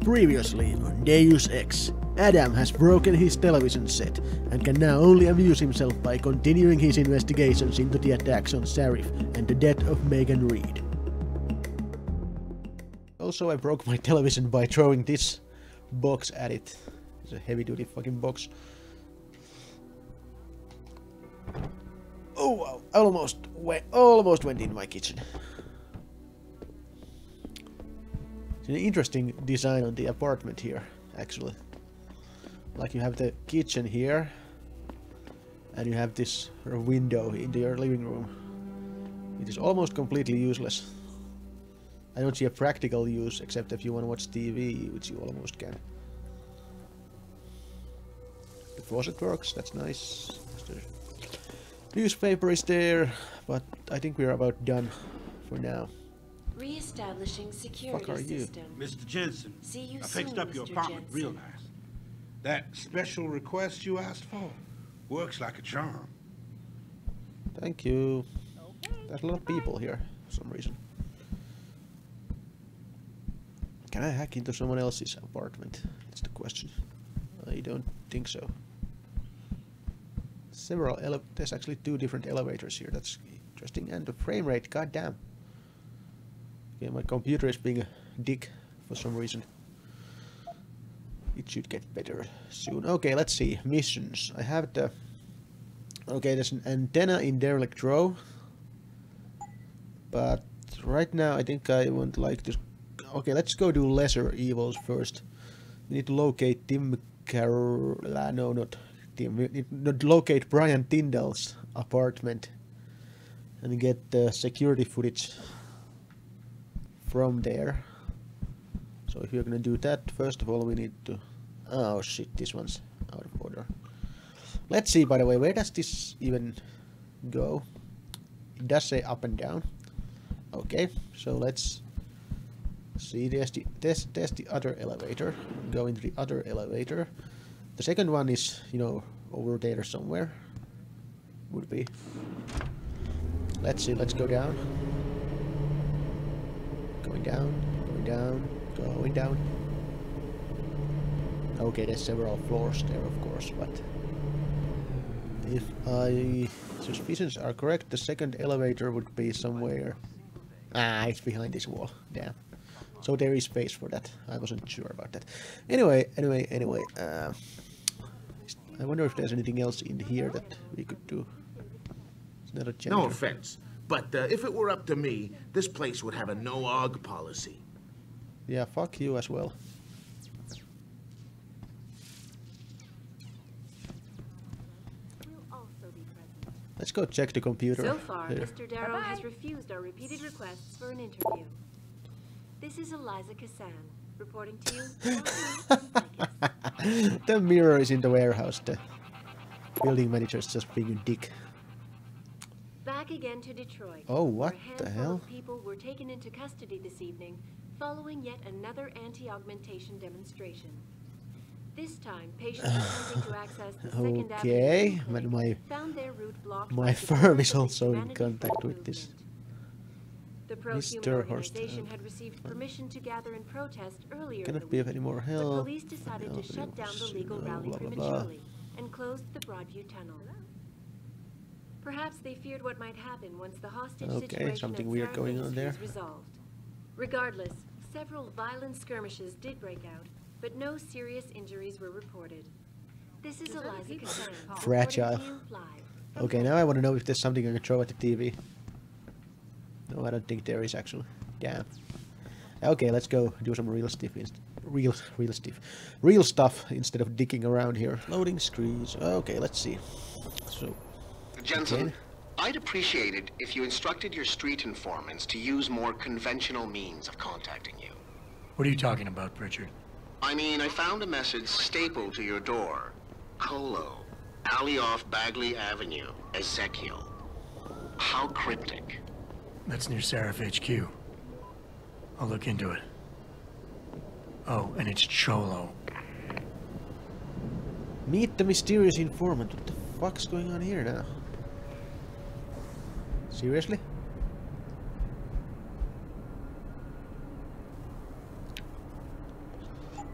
Previously on Deus Ex, Adam has broken his television set and can now only amuse himself by continuing his investigations into the attacks on Sarif and the death of Megan Reed. Also, I broke my television by throwing this box at it. It's a heavy-duty fucking box. Oh wow, almost went in my kitchen. It's an interesting design on the apartment here, actually. Like you have the kitchen here, and you have this window into your living room. It is almost completely useless. I don't see a practical use, except if you want to watch TV, which you almost can. The faucet works, that's nice. The newspaper is there, but I think we're about done for now. Reestablishing security system. Mr. Jensen, See you I fixed soon, up your Mr. apartment Jensen. real nice. That special request you asked for works like a charm. Thank you. There's a lot of people here for some reason. Can I hack into someone else's apartment? That's the question. I don't think so. There's actually two different elevators here. That's interesting. And the frame rate, goddamn. Okay, my computer is being a dick for some reason. It should get better soon. Okay, let's see. Missions. I have the... Okay, there's an antenna in derelict row. But right now I think I would like to... Okay, let's go do lesser evils first. We need to locate Tim Carroll... No, not Tim. We need to locate Brian Tyndall's apartment. And get the security footage from there. So if you're gonna do that, first of all we need to... Oh shit, this one's out of order. Let's see, by the way, where does this even go? It does say up and down. Okay, so let's see, there's the other elevator. Go into the other elevator. The second one is, you know, over there somewhere. Would be. Let's see, let's go down. Going down, going down, going down. Okay, there's several floors there, of course, but if my suspicions are correct, the second elevator would be somewhere... Ah, it's behind this wall. Damn. So there is space for that. I wasn't sure about that. Anyway. I wonder if there's anything else in here that we could do. It's not a change. No offense, but if it were up to me, this place would have a no-og policy. Yeah, fuck you as well. Let's go check the computer. So far, here. Mr. Darrow has refused our repeated requests for an interview. This is Eliza Cassan, reporting to you. The mirror is in the warehouse. The building manager is just being a dick. Back again to Detroit. Oh, what where the a handful hell? of people were taken into custody this evening following yet another anti-augmentation demonstration. This time, patients attempting to access the Second Okay, Avenue but clinic found their route blocked my by firm is supporters of also the in Humanity contact Front with this. movement. The pro-human Mr. Horst, organization had received permission to gather in protest earlier in Cannot the be of week, any more but help. police decided to shut down the legal rally blah, blah, blah. prematurely and closed the Broadview Tunnel. Perhaps they feared what might happen once the hostage situation something at weird Sarah going on there. Ministries resolved. Regardless, several violent skirmishes did break out, but no serious injuries were reported. This is Eliza Cassan. Fragile. reporting to you live from Okay, now I want to know if there's something I can throw at the TV. No, I don't think there is actually. Damn. Okay, let's go do some real stuff. Real stuff instead of digging around here. Loading screens. Okay, let's see. So, Jensen, again. I'd appreciate it if you instructed your street informants to use more conventional means of contacting you. What are you talking about, Pritchard? I mean, I found a message stapled to your door. Colo, alley off Bagley Avenue, Ezekiel. How cryptic. That's near Sarif HQ. I'll look into it. Oh, and it's Cholo. Meet the mysterious informant. What the fuck's going on here now? Seriously?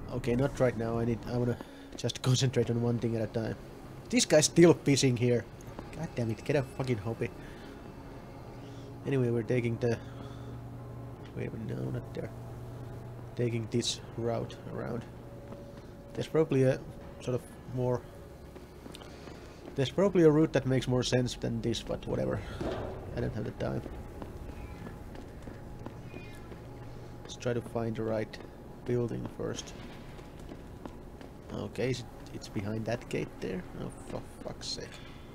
Okay, not right now. I wanna just concentrate on one thing at a time. This guy's still fishing here. God damn it, get a fucking hobby. Anyway, we're taking the... Wait a minute, no, not there. Taking this route around. There's probably a sort of more... There's probably a route that makes more sense than this, but whatever. I don't have the time. Let's try to find the right building first. Okay, it's behind that gate there. Oh, for fuck's sake.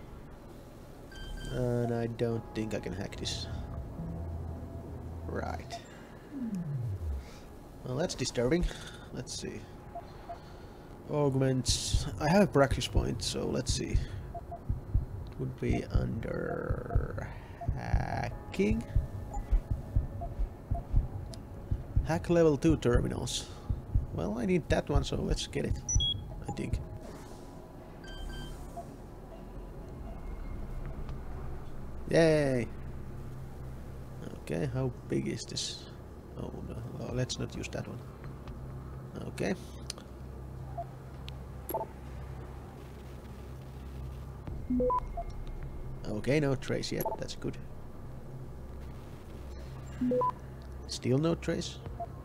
And I don't think I can hack this. Right. Well, that's disturbing. Let's see. Augments. I have a practice point, so let's see. It would be under hacking. Hack level 2 terminals. Well, I need that one, so let's get it. I think. Yay! Okay, how big is this? Oh no, well, let's not use that one. Okay. Okay, no trace yet, that's good. Still no trace?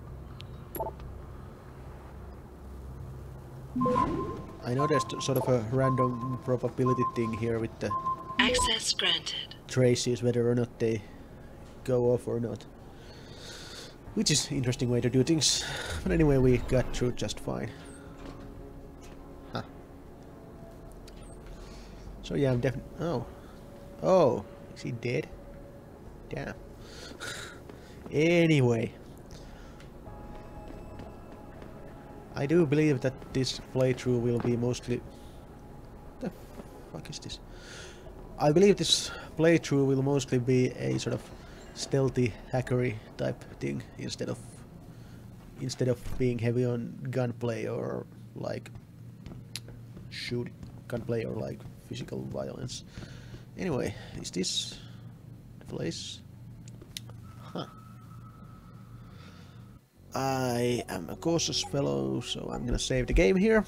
I know there's sort of a random probability thing here with the Access granted. traces, whether or not they go off or not. Which is an interesting way to do things. But anyway, we got through just fine. Huh. So yeah, I'm definitely... Oh. Oh. Is he dead? Damn. Anyway. I do believe that this playthrough will be mostly... What the fuck is this? I believe this playthrough will mostly be a sort of stealthy hackery type thing instead of being heavy on gunplay or like gunplay or like physical violence. Anyway, is this the place? Huh. I am a cautious fellow, so I'm gonna save the game here.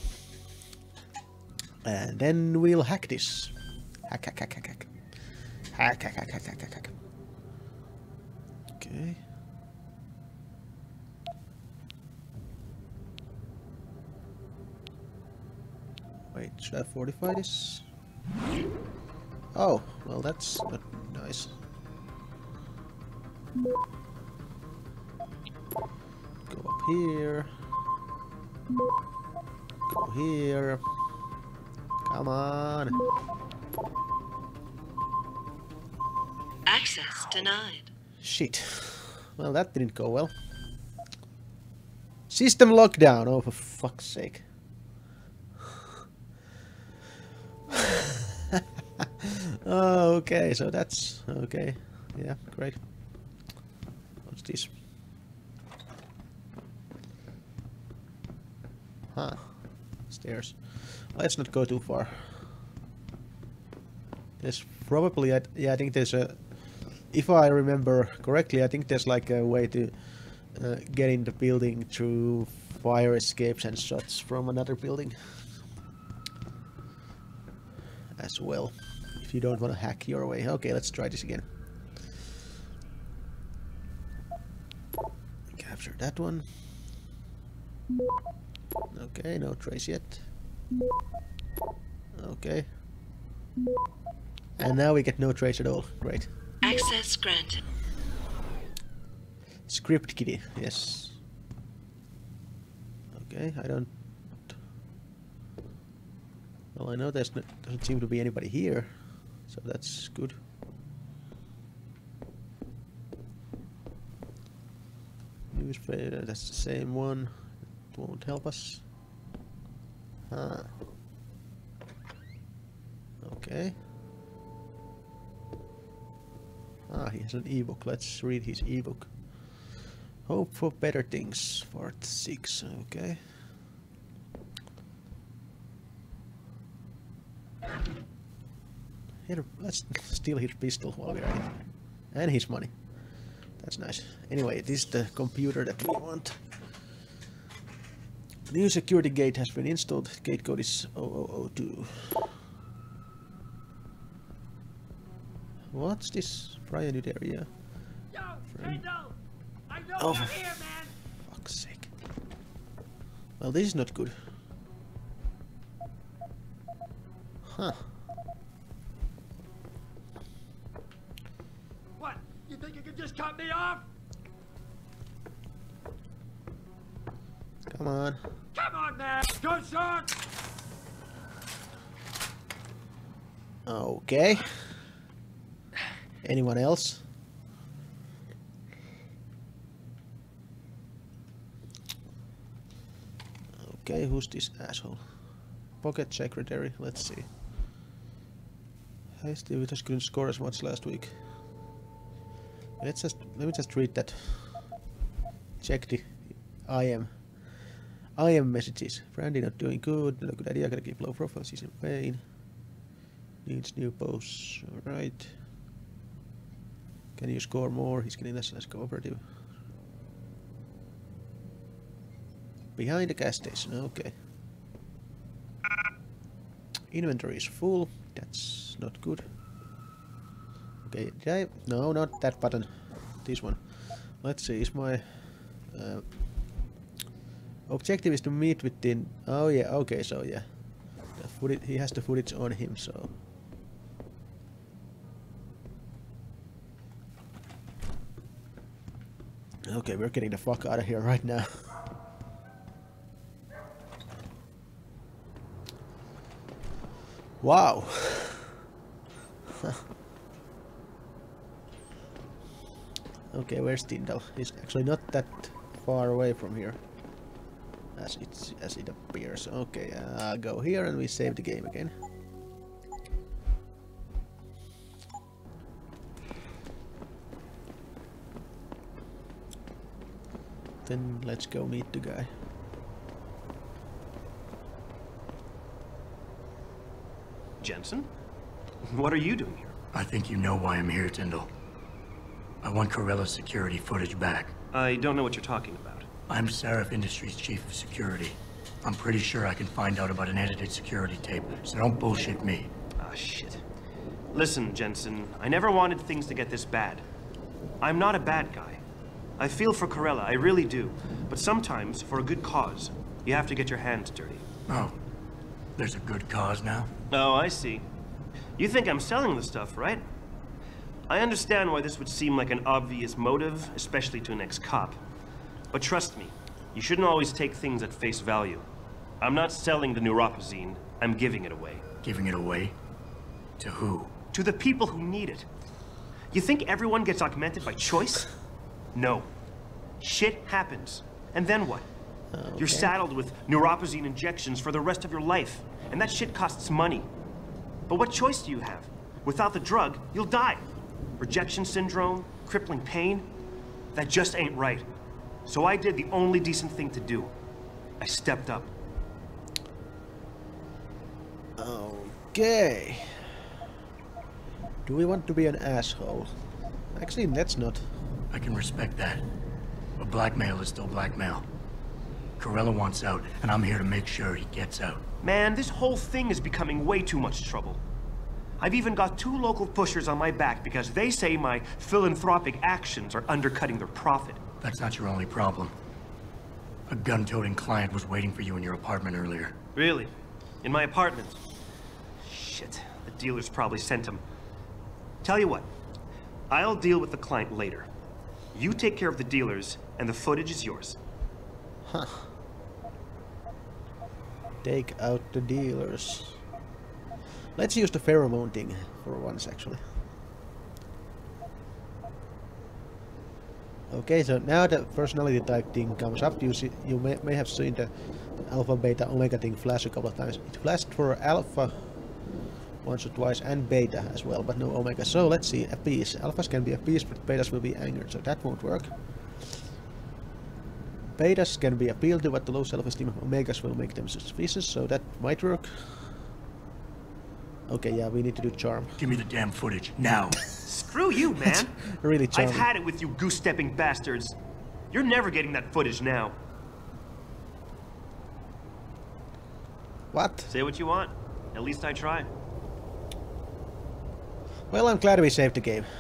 And then we'll hack this. Hack, hack, hack, hack, hack. Hack, hack, hack, hack, hack, hack, hack. Okay. Wait, should I fortify this? Oh, well that's not nice. Go up here. Go here. Come on. Access denied. Shit. Well, that didn't go well. System lockdown. Oh, for fuck's sake. Oh, okay, so that's okay. Yeah, great. What's this? Huh. Stairs. Let's not go too far. There's probably, yeah, I think there's a... If I remember correctly, I think there's like a way to get in the building through fire escapes and shots from another building. As well. If you don't want to hack your way. Okay, let's try this again. Capture that one. Okay, no trace yet. Okay. And now we get no trace at all. Great. Access granted. Script kitty, yes. Okay, I don't... Well, I know there's doesn't seem to be anybody here, so that's good. Newspaper, that's the same one. It won't help us. Huh. Okay. Ah, he has an ebook. Let's read his ebook. Hope for better things. Part 6. Okay. Here, let's steal his pistol while we're at it. And his money. That's nice. Anyway, this is the computer that we want. New security gate has been installed. Gate code is 0002. What's this? Private area. Oh, for fuck's sake. Well, this is not good. Huh. What? You think you can just cut me off? Come on. Come on, man! Good shot! Okay. Anyone else? Okay, who's this asshole? Pocket secretary, let's see. Hey Steve, we just couldn't score as much last week. Let me just read that. Check the I am messages. Brandy not doing good, not a good idea, gotta keep low profile, she's in pain. Needs new posts, alright. Can you score more? He's getting less and less cooperative. Behind the gas station, okay. Inventory is full, that's not good. Okay, did I? No, not that button. This one. Let's see, is my objective is to meet within. Oh yeah, okay, so yeah. The footage, he has the footage on him, so. Okay, we're getting the fuck out of here right now. Wow. Okay, where's Tyndall? He's actually not that far away from here, as it appears. Okay, go here and we save the game again. Then let's go meet the guy. Jensen? What are you doing here? I think you know why I'm here, Tyndall. I want Corella's security footage back. I don't know what you're talking about. I'm Seraph Industries' chief of security. I'm pretty sure I can find out about an edited security tape, so don't bullshit me. Ah, shit. Listen, Jensen, I never wanted things to get this bad. I'm not a bad guy. I feel for Corella, I really do. But sometimes, for a good cause, you have to get your hands dirty. Oh, there's a good cause now? Oh, I see. You think I'm selling the stuff, right? I understand why this would seem like an obvious motive, especially to an ex-cop. But trust me, you shouldn't always take things at face value. I'm not selling the neuropazine, I'm giving it away. Giving it away? To who? To the people who need it. You think everyone gets augmented by choice? No. Shit happens. And then what? Okay. You're saddled with neuropazine injections for the rest of your life, and that shit costs money. But what choice do you have? Without the drug, you'll die. Rejection syndrome, crippling pain, that just ain't right. So I did the only decent thing to do. I stepped up. Okay. Do we want to be an asshole? Actually, let's not. I can respect that. But blackmail is still blackmail. Corella wants out, and I'm here to make sure he gets out. Man, this whole thing is becoming way too much trouble. I've even got 2 local pushers on my back because they say my philanthropic actions are undercutting their profit. That's not your only problem. A gun-toting client was waiting for you in your apartment earlier. Really? In my apartment? Shit, the dealers probably sent him. Tell you what, I'll deal with the client later. You take care of the dealers, and the footage is yours. Huh. Take out the dealers. Let's use the pheromone thing for once, actually. Okay, so now the personality type thing comes up. You may have seen the alpha, beta, omega thing flash a couple of times. It flashed for alpha once or twice and beta as well, but no omega. So let's see, appease. Alphas can be appeased, but betas will be angered, so that won't work. Betas can be appealed to, but the low self-esteem of omegas will make them suspicious, so that might work. Okay, yeah, we need to do charm. Give me the damn footage, now! Screw you, man! Really charming. I've had it with you goose-stepping bastards. You're never getting that footage now. What? Say what you want. At least I try. Well, I'm glad we saved the game.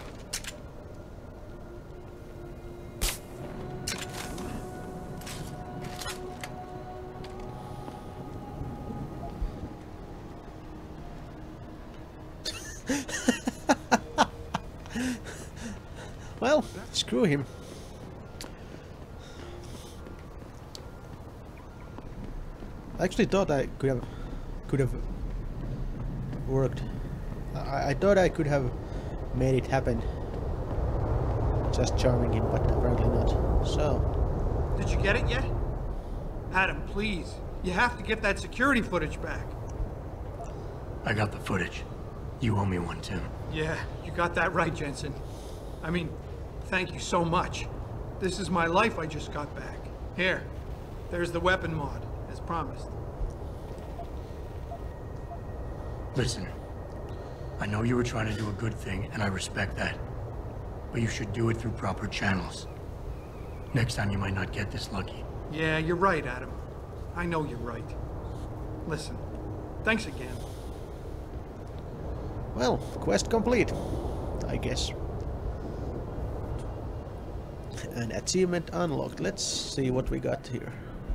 Well, screw him. I actually thought I could have worked. I thought I could have made it happen. Just charming him, but apparently not. So. Did you get it yet? Adam, please. You have to get that security footage back. I got the footage. You owe me one, Tim. Yeah, you got that right, Jensen. I mean, thank you so much. This is my life I just got back. Here, there's the weapon mod, as promised. Listen, I know you were trying to do a good thing, and I respect that. But you should do it through proper channels. Next time you might not get this lucky. Yeah, you're right, Adam. I know you're right. Listen, thanks again. Well, quest complete, I guess. And achievement unlocked. Let's see what we got here.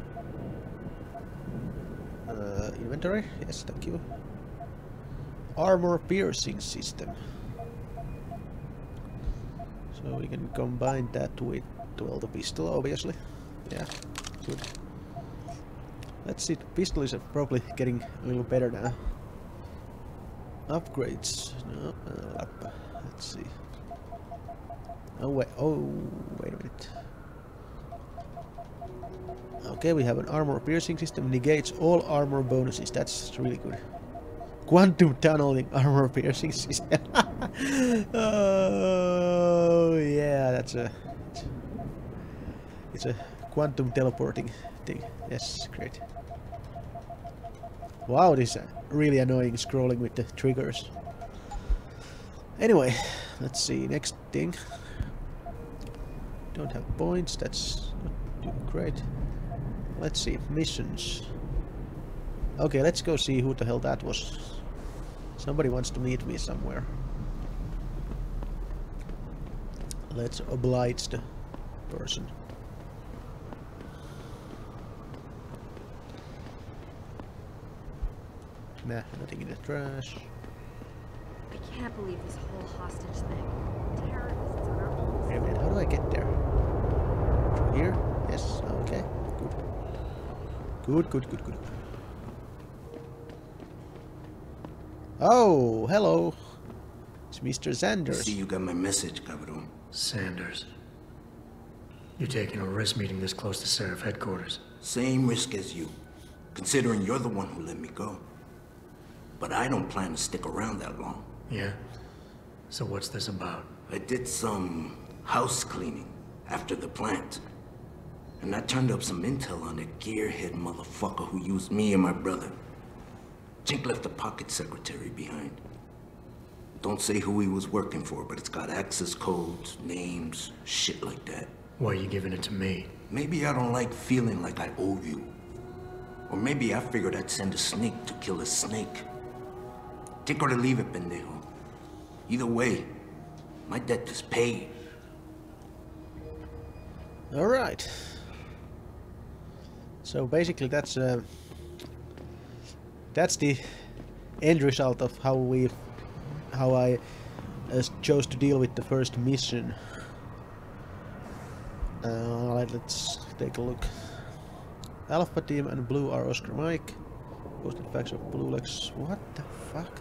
Inventory? Yes, thank you. Armor piercing system. So we can combine that with, well, the pistol, obviously. Yeah, good. Let's see, the pistol is probably getting a little better now. Upgrades. No, up. Let's see. Oh wait a minute. Okay, we have an armor piercing system, negates all armor bonuses. That's really good. Quantum tunneling armor piercing system. Oh yeah, it's a quantum teleporting thing. Yes, great. Wow, this is really annoying scrolling with the triggers. Anyway, let's see, next thing. Don't have points, that's not too great. Let's see, missions. Okay, let's go see who the hell that was. Somebody wants to meet me somewhere. Let's oblige the person. Nah, nothing in the trash. I can't believe this whole hostage thing. Terrorists on our own. Wait a minute, how do I get there? Through here? Yes, okay, good. Good. Oh, hello. It's Mr. Sanders. See, you got my message, Cabron. Sanders. You're taking a risk meeting this close to Seraph headquarters. Same risk as you, considering you're the one who let me go. But I don't plan to stick around that long. Yeah? So what's this about? I did some house cleaning after the plant. And I turned up some intel on that gearhead motherfucker who used me and my brother. Chink left a pocket secretary behind. Don't say who he was working for, but it's got access codes, names, shit like that. Why are you giving it to me? Maybe I don't like feeling like I owe you. Or maybe I figured I'd send a snake to kill a snake. Take or to leave it, pendejo. Either way, my debt is paid. Alright. So basically that's the end result of how I chose to deal with the first mission. Let's take a look. Alpha Team and Blue are Oscar Mike. Posted facts of Blue Lex. What the fuck?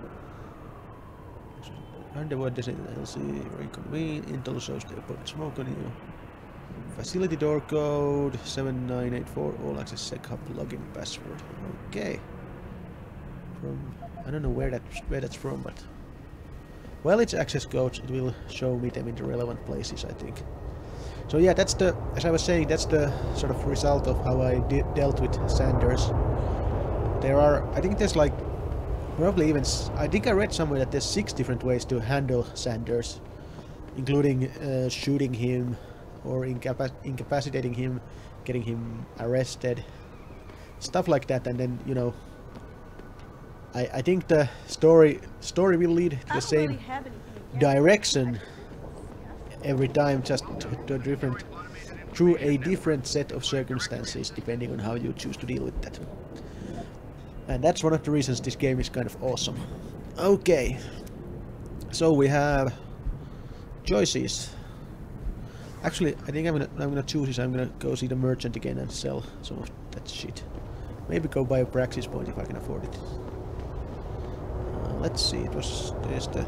Underwood design LC, reconvene. Intel shows they put smoke on you. Facility door code 7984. All access sec hub login password. Okay. From I don't know where that's from, but well, it's access codes. It will show me them in the relevant places, I think. So yeah, that's the, as I was saying, that's the sort of result of how I dealt with Sanders. There are, I think there's like, probably even, I think I read somewhere that there's 6 different ways to handle Sanders, including shooting him, or incapacitating him, getting him arrested, stuff like that, and then you know, I think the story will lead to the same direction every time, just to a different, through a different set of circumstances, depending on how you choose to deal with that. And that's one of the reasons this game is kind of awesome. Okay, so we have choices. Actually, I think I'm gonna choose this. I'm gonna go see the merchant again and sell some of that shit. Maybe go buy a praxis point if I can afford it. Let's see. There's the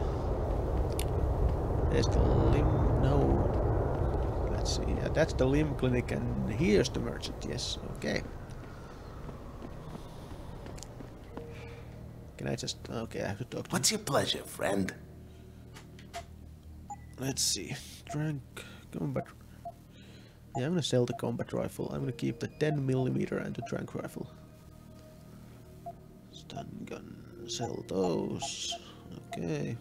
limb. No. Let's see. Yeah, that's the limb clinic, and here's the merchant. Yes. Okay. Can I just? Okay, I have to talk to him. What's your pleasure, friend? Let's see. Trank combat. Yeah, I'm gonna sell the combat rifle. I'm gonna keep the 10mm and the trank rifle. Stun gun. Sell those. Okay.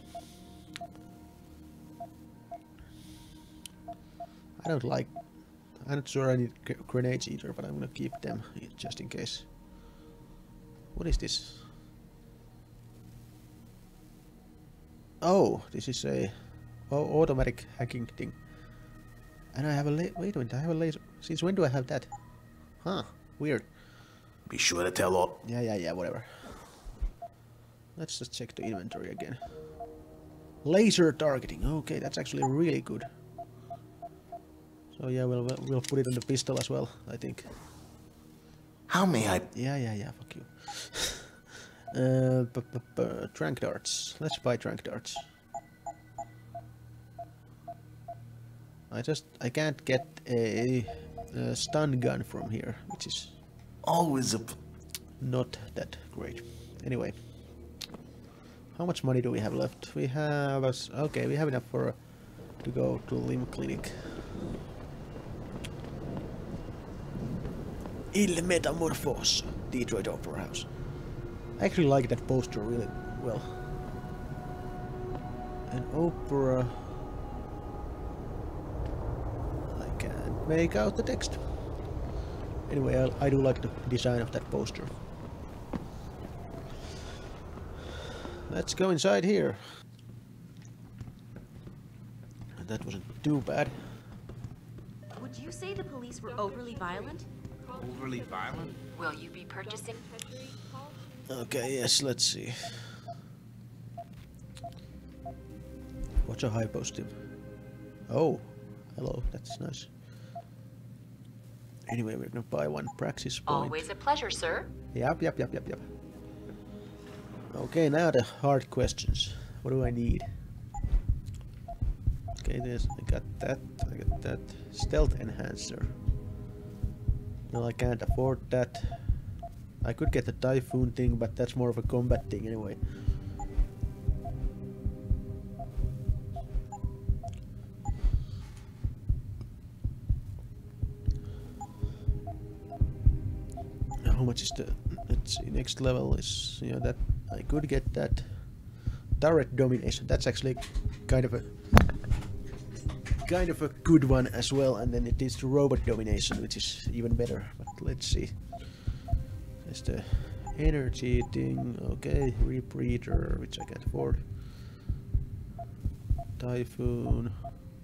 I'm not sure I need grenades either, but I'm gonna keep them just in case. What is this? Oh, this is a automatic hacking thing. And I have a wait a minute, I have a laser. Since when do I have that? Huh, weird. Be sure to tell all. Yeah, whatever. Let's just check the inventory again. Laser targeting. Okay, that's actually really good. So yeah, we'll put it on the pistol as well, I think. How may I? Yeah, fuck you. Trank darts. Let's buy trank darts. I can't get a stun gun from here, which is always not that great. Anyway, how much money do we have left? We have okay, we have enough to go to limb clinic. Il Metamorphose, Detroit Opera House. I actually like that poster really well. An opera. I can't make out the text. Anyway, I do like the design of that poster. Let's go inside here. That wasn't too bad. Would you say the police were overly violent? Overly violent? Will you be purchasing? Okay, yes, let's see. What's a high post? Oh, hello, that's nice. Anyway, we're gonna buy one praxis point. Always a pleasure, sir. Yep. Okay, now the hard questions. What do I need? Okay, I got that. Stealth enhancer. No, I can't afford that. I could get the typhoon thing, but that's more of a combat thing anyway. How much is the? Let's see. Next level is that I could get that turret domination. That's actually kind of a good one as well. And then it is the robot domination, which is even better. But let's see. There's the energy thing. Okay, rebreather, which I can't afford. Typhoon.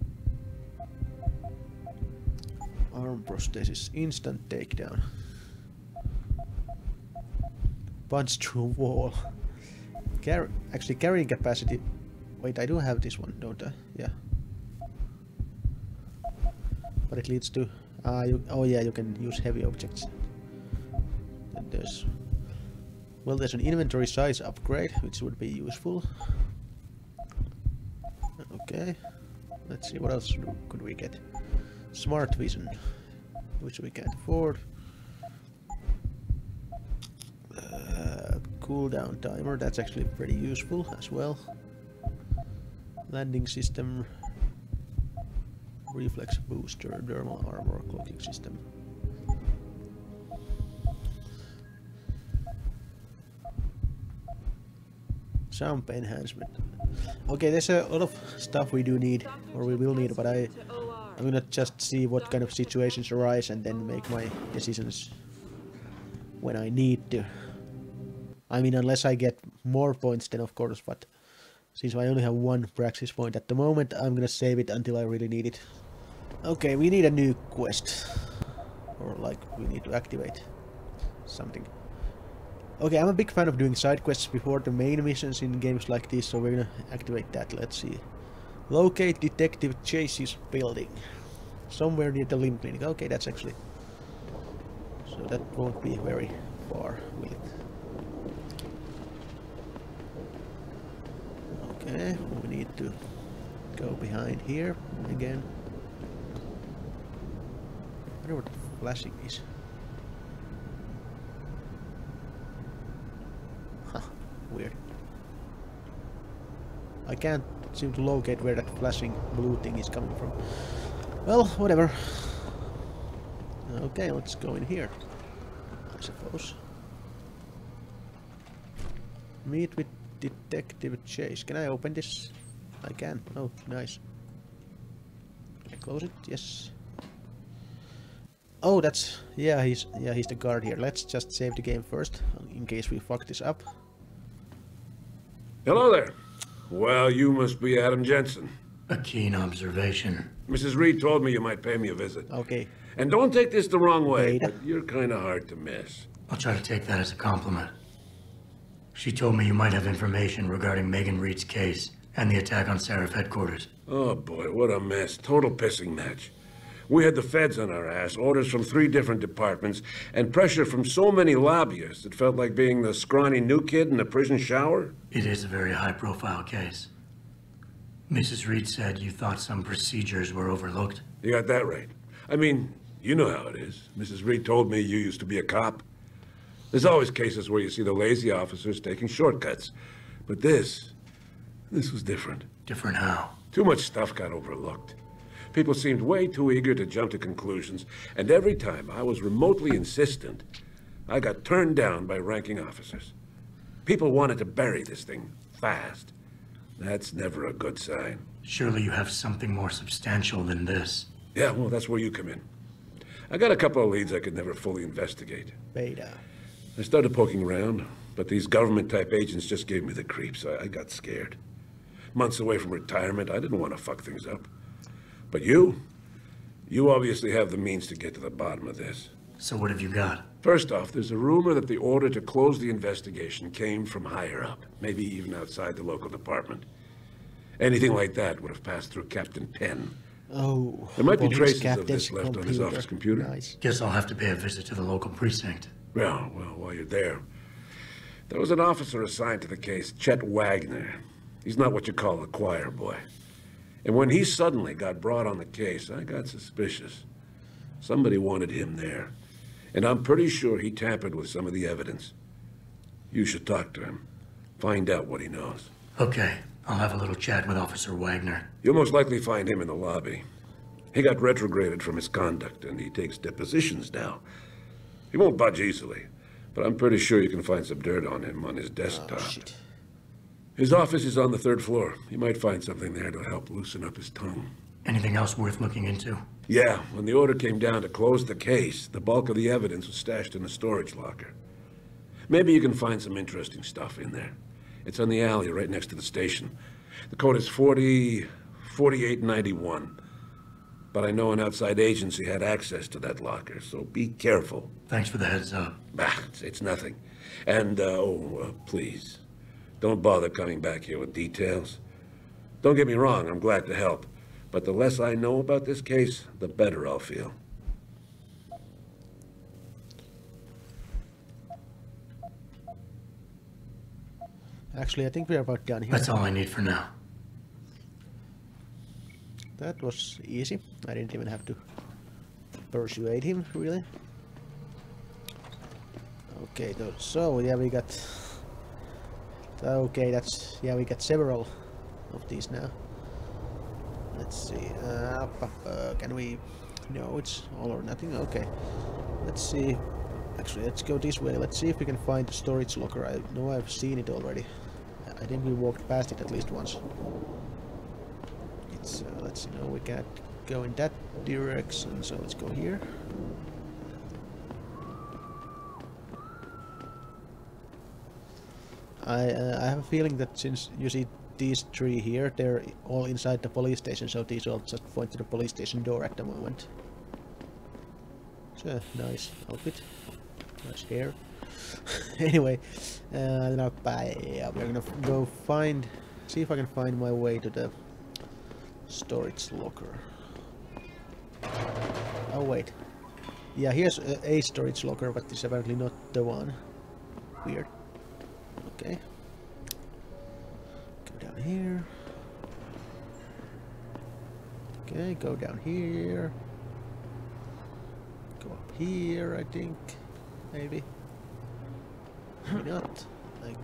Arm prosthesis, instant takedown. Punch through wall. Actually, carrying capacity. Wait, I do have this one, don't I? Yeah. But it leads to. Oh yeah, you can use heavy objects. And there's an inventory size upgrade, which would be useful. Okay. Let's see what else could we get. Smart vision, which we can't afford. Cooldown timer, that's actually pretty useful as well. Landing system, reflex booster, thermal armor, cloaking system. Jump enhancement. Okay, there's a lot of stuff we do need, or we will need, but I'm gonna just see what kind of situations arise and then make my decisions when I need to. I mean, unless I get more points then of course, but since I only have one praxis point at the moment, I'm gonna save it until I really need it. Okay, we need a new quest. Or like, we need to activate something. Okay, I'm a big fan of doing side quests before the main missions in games like this, so we're gonna activate that. Let's see. Locate Detective Chase's building. Somewhere near the limb clinic. Okay, that's actually... So that won't be very far, will it? Okay, we need to go behind here again. I wonder what the flashing is. Huh, weird. I can't seem to locate where that flashing blue thing is coming from. Well, whatever. Okay, let's go in here, I suppose. Meet with Detective Chase. Can I open this? I can. Oh, nice. Can I close it? Yes. Oh, that's... yeah, he's the guard here. Let's just save the game first, in case we fuck this up. Hello there. Well, you must be Adam Jensen. A keen observation. Mrs. Reed told me you might pay me a visit. Okay. And don't take this the wrong way, but you're kind of hard to miss. I'll try to take that as a compliment. She told me you might have information regarding Megan Reed's case and the attack on Seraph headquarters. Oh boy, what a mess. Total pissing match. We had the feds on our ass, orders from 3 different departments, and pressure from so many lobbyists it felt like being the scrawny new kid in the prison shower. It is a very high-profile case. Mrs. Reed said you thought some procedures were overlooked. You got that right. I mean, you know how it is. Mrs. Reed told me you used to be a cop. There's always cases where you see the lazy officers taking shortcuts. But this was different. Different how? Too much stuff got overlooked. People seemed way too eager to jump to conclusions, and every time I was remotely insistent, I got turned down by ranking officers. People wanted to bury this thing fast. That's never a good sign. Surely you have something more substantial than this. Yeah, well, that's where you come in. I got a couple of leads I could never fully investigate. Beta. I started poking around, but these government-type agents just gave me the creeps. I got scared. Months away from retirement, I didn't want to fuck things up. But you obviously have the means to get to the bottom of this. So what have you got? First off, there's a rumor that the order to close the investigation came from higher up, maybe even outside the local department. Anything like that would have passed through Captain Penn. Oh. There might be traces of this left on his office computer. Nice. Guess I'll have to pay a visit to the local precinct. Well, while you're there, there was an officer assigned to the case, Chet Wagner. He's not what you call a choir boy. And when he suddenly got brought on the case, I got suspicious. Somebody wanted him there. And I'm pretty sure he tampered with some of the evidence. You should talk to him. Find out what he knows. Okay, I'll have a little chat with Officer Wagner. You'll most likely find him in the lobby. He got retrograded from his conduct, and he takes depositions now. He won't budge easily, but I'm pretty sure you can find some dirt on him on his desktop. Oh, shit. His office is on the 3rd floor. You might find something there to help loosen up his tongue. Anything else worth looking into? Yeah, when the order came down to close the case, the bulk of the evidence was stashed in a storage locker. Maybe you can find some interesting stuff in there. It's on the alley right next to the station. The code is 4891. But I know an outside agency had access to that locker, so be careful. Thanks for the heads up. It's nothing. And, please, don't bother coming back here with details. Don't get me wrong, I'm glad to help. But the less I know about this case, the better I'll feel. Actually, I think we're about done here. That's all I need for now. That was easy. I didn't even have to persuade him, really. Okay, so yeah, we got... Okay, that's... Yeah, we got several of these now. Let's see. Can we... No, it's all or nothing. Okay. Let's see. Actually, let's go this way. Let's see if we can find the storage locker. I know I've seen it already. I think we walked past it at least once. It's, let's see. No, we can't go in that direction, so let's go here. I have a feeling that since you see these three here, they're all inside the police station, so these all just point to the police station door at the moment. So, nice outfit. Nice hair. Anyway, now we're gonna go see if I can find my way to the storage locker. Oh wait. Yeah, here's a storage locker, but it's apparently not the one. Weird. Okay. Go down here. Okay, go down here. Go up here, I think. Maybe. Maybe not. Like.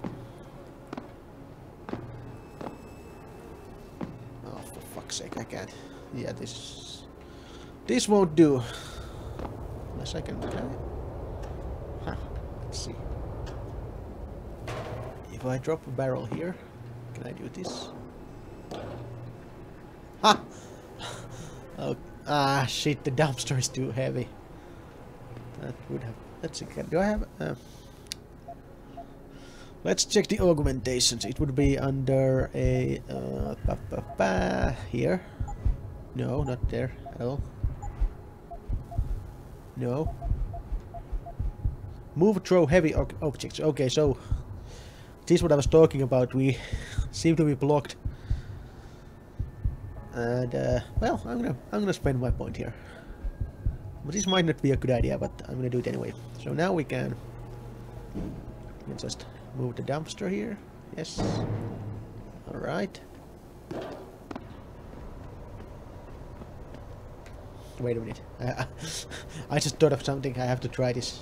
Oh, for fuck's sake, I can't. Yeah, this won't do. Unless I can. Huh. Let's see. If I drop a barrel here, can I do this? Ha! Oh, shit! The dumpster is too heavy. That would have. Let's see. Do I have? Let's check the augmentations. It would be under a here. No, not there at all. No. Move, throw heavy objects. Okay, so this is what I was talking about. We seem to be blocked, and well, I'm gonna spend my point here. But this might not be a good idea, but I'm gonna do it anyway. So now we can just move the dumpster here. Yes. All right. Wait a minute. I just thought of something. I have to try this.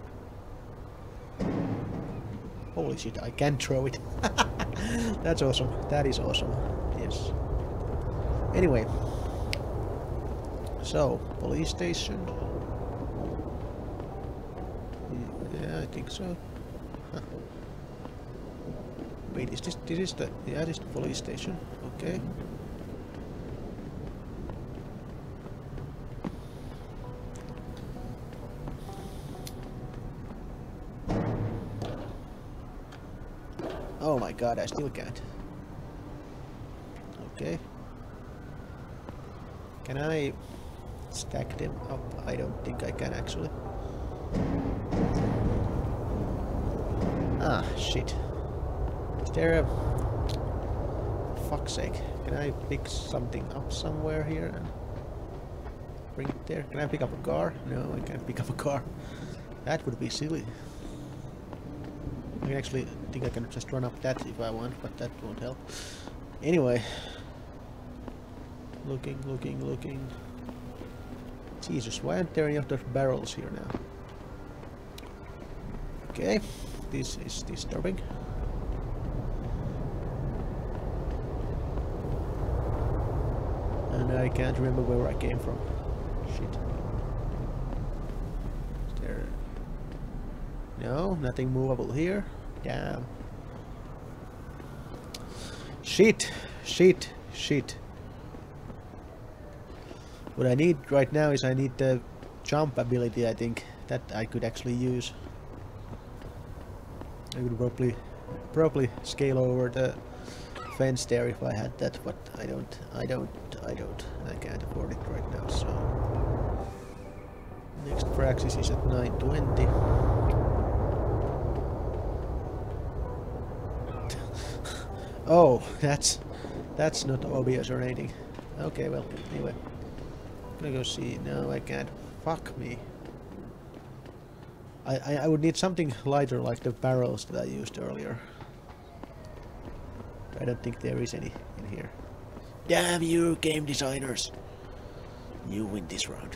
Holy shit, I can throw it. That's awesome. That is awesome. Yes. Anyway. So, police station. Yeah, I think so. Huh. Wait, is this is the, yeah, this is the police station. Okay. Oh my god, I still can't. Okay. Can I stack them up? I don't think I can actually. Ah, shit. Is there a... For fuck's sake. Can I pick something up somewhere here and bring it there? Can I pick up a car? No, I can't pick up a car. That would be silly. I can actually think I can just run up that if I want, but that won't help. Anyway. Looking. Jesus, why aren't there any of those barrels here now? Okay, this is disturbing. And I can't remember where I came from. Shit. Is there... No, nothing movable here. Damn. Shit. What I need right now is I need the jump ability, I think, that I could actually use. I could probably scale over the fence there if I had that, but I don't. I can't afford it right now, so... Next praxis is at 9:20. Oh, that's not obvious or anything. Okay, well, anyway. I'm gonna go see. No, I can't. Fuck me. I would need something lighter like the barrels that I used earlier. I don't think there is any in here. Damn you, game designers! You win this round.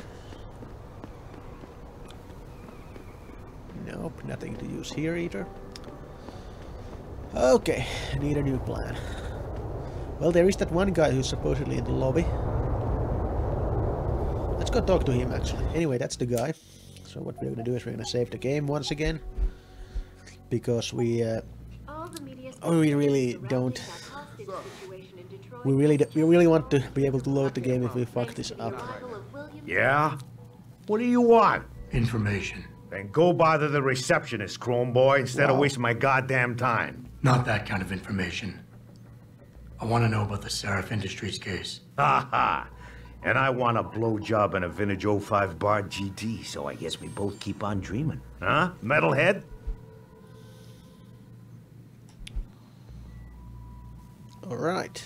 Nope, nothing to use here either. Okay, need a new plan. Well, there is that one guy who's supposedly in the lobby. Let's go talk to him, actually. Anyway, that's the guy. So what we're gonna do is we're gonna save the game once again. Because we really don't... We really want to be able to load the game if we fuck this up. Yeah? What do you want? Information. Then go bother the receptionist, Chrome Boy, instead of wasting my goddamn time. Not that kind of information. I want to know about the Seraph Industries case. Ha ha! And I want a blowjob in a vintage 05 bar GT, so I guess we both keep on dreaming. Huh, metalhead? Alright.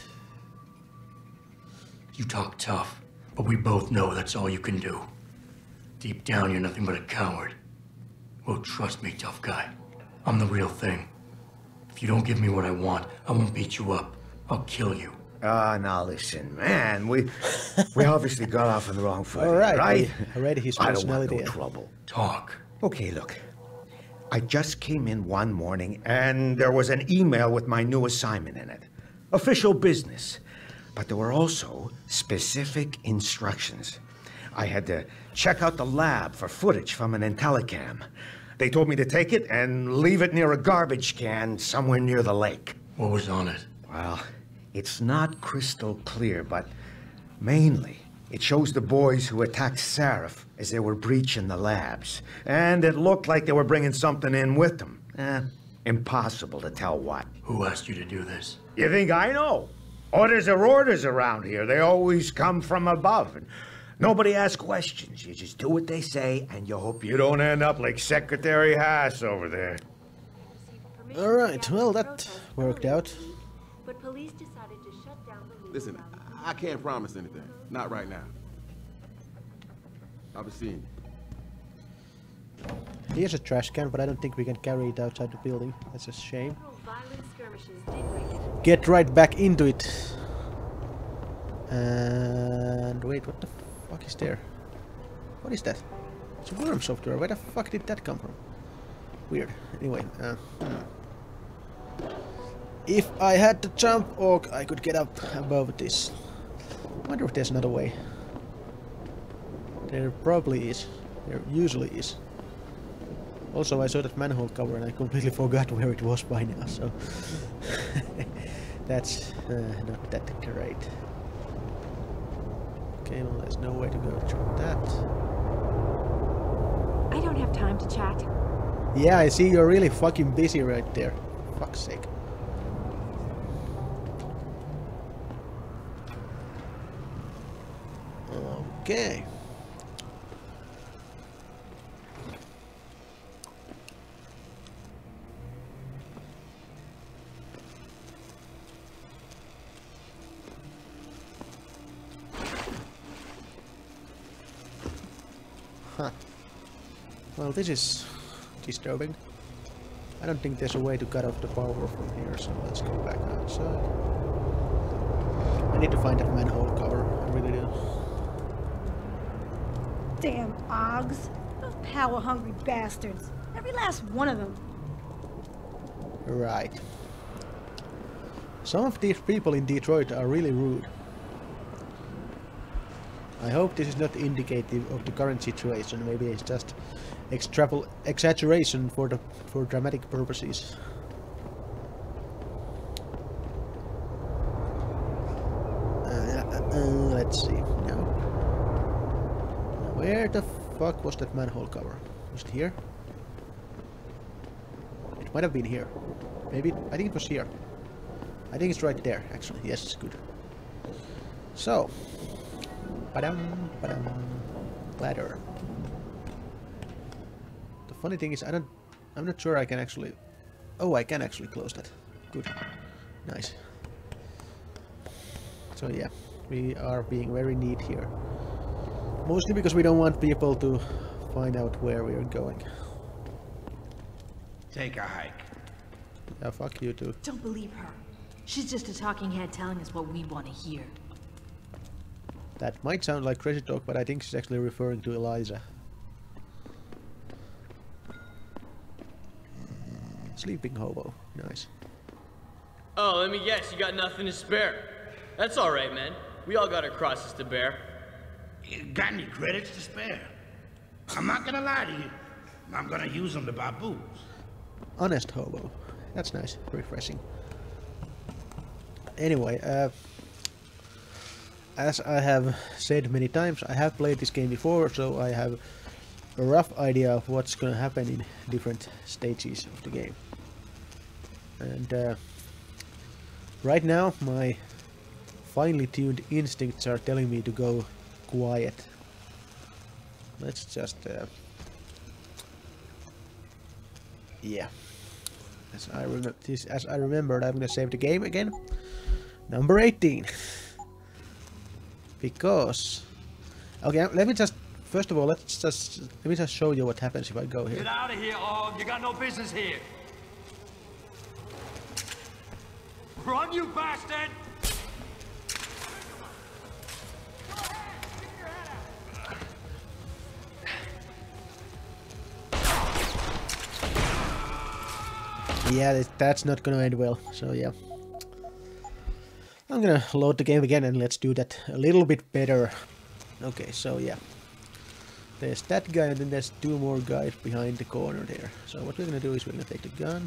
You talk tough, but we both know that's all you can do. Deep down, you're nothing but a coward. Well, trust me, tough guy. I'm the real thing. If you don't give me what I want, I won't beat you up. I'll kill you. Now listen, man, we obviously got off on the wrong foot, Alright, right? I read his personality. I don't want no trouble. Talk. Okay, look. I just came in one morning, and there was an email with my new assignment in it. Official business. But there were also specific instructions. I had to check out the lab for footage from an IntelliCam. They told me to take it and leave it near a garbage can somewhere near the lake. What was on it? Well, it's not crystal clear, but mainly it shows the boys who attacked Seraph as they were breaching the labs. And it looked like they were bringing something in with them. Impossible to tell what. Who asked you to do this? You think I know? Orders are orders around here. They always come from above. And nobody asks questions. You just do what they say, and you hope you don't end up like Secretary Haas over there. Alright, well, that worked out. But police decided to shut down the loop. Listen, I can't promise anything. Not right now. I'll be seeing you. Here's a trash can, but I don't think we can carry it outside the building. That's a shame. Get right back into it. And wait, what the fuck is there? What is that? It's a worm software. Where the fuck did that come from? Weird. Anyway, if I had to jump, or I could get up above this. I wonder if there's another way. There probably is. There usually is. Also, I saw that manhole cover and I completely forgot where it was by now, so that's not that great. Okay, well, there's no way to go through that. I don't have time to chat. Yeah, I see you're really fucking busy right there. Fuck's sake. Okay. Huh. Well, this is disturbing. I don't think there's a way to cut off the power from here, so let's go back outside. I need to find that manhole cover, I really do. Damn Oggs. Those power-hungry bastards. Every last one of them. Right. Some of these people in Detroit are really rude. I hope this is not indicative of the current situation. Maybe it's just exaggeration for dramatic purposes. Let's see. No. Where the fuck was that manhole cover? Was it here? It might have been here. Maybe. I think it was here. I think it's right there, actually. Yes, it's good. So. Padam, padam. Ladder. The funny thing is, I'm not sure I can actually... Oh, I can actually close that. Good. Nice. So yeah, we are being very neat here. Mostly because we don't want people to find out where we are going. Take a hike. Yeah, fuck you too. Don't believe her. She's just a talking head telling us what we want to hear. That might sound like crazy talk, but I think she's actually referring to Eliza. Sleeping hobo. Nice. Oh, let me guess, you got nothing to spare. That's alright, man. We all got our crosses to bear. You got any credits to spare? I'm not gonna lie to you. I'm gonna use them to buy booze. Honest hobo. That's nice. Refreshing. Anyway, as I have said many times, I have played this game before, so I have a rough idea of what's gonna happen in different stages of the game. And right now my finely tuned instincts are telling me to go quiet. Let's just yeah. As I remembered, I'm gonna save the game again. Number 18. Because okay, let me just first of all let me just show you what happens if I go here. Get out of here, Og. You got no business here. Run, you bastard! Yeah, that's not gonna end well, so yeah. I'm gonna load the game again and let's do that a little bit better. Okay, so yeah. There's that guy and then there's two more guys behind the corner there. So what we're gonna do is we're gonna take the gun.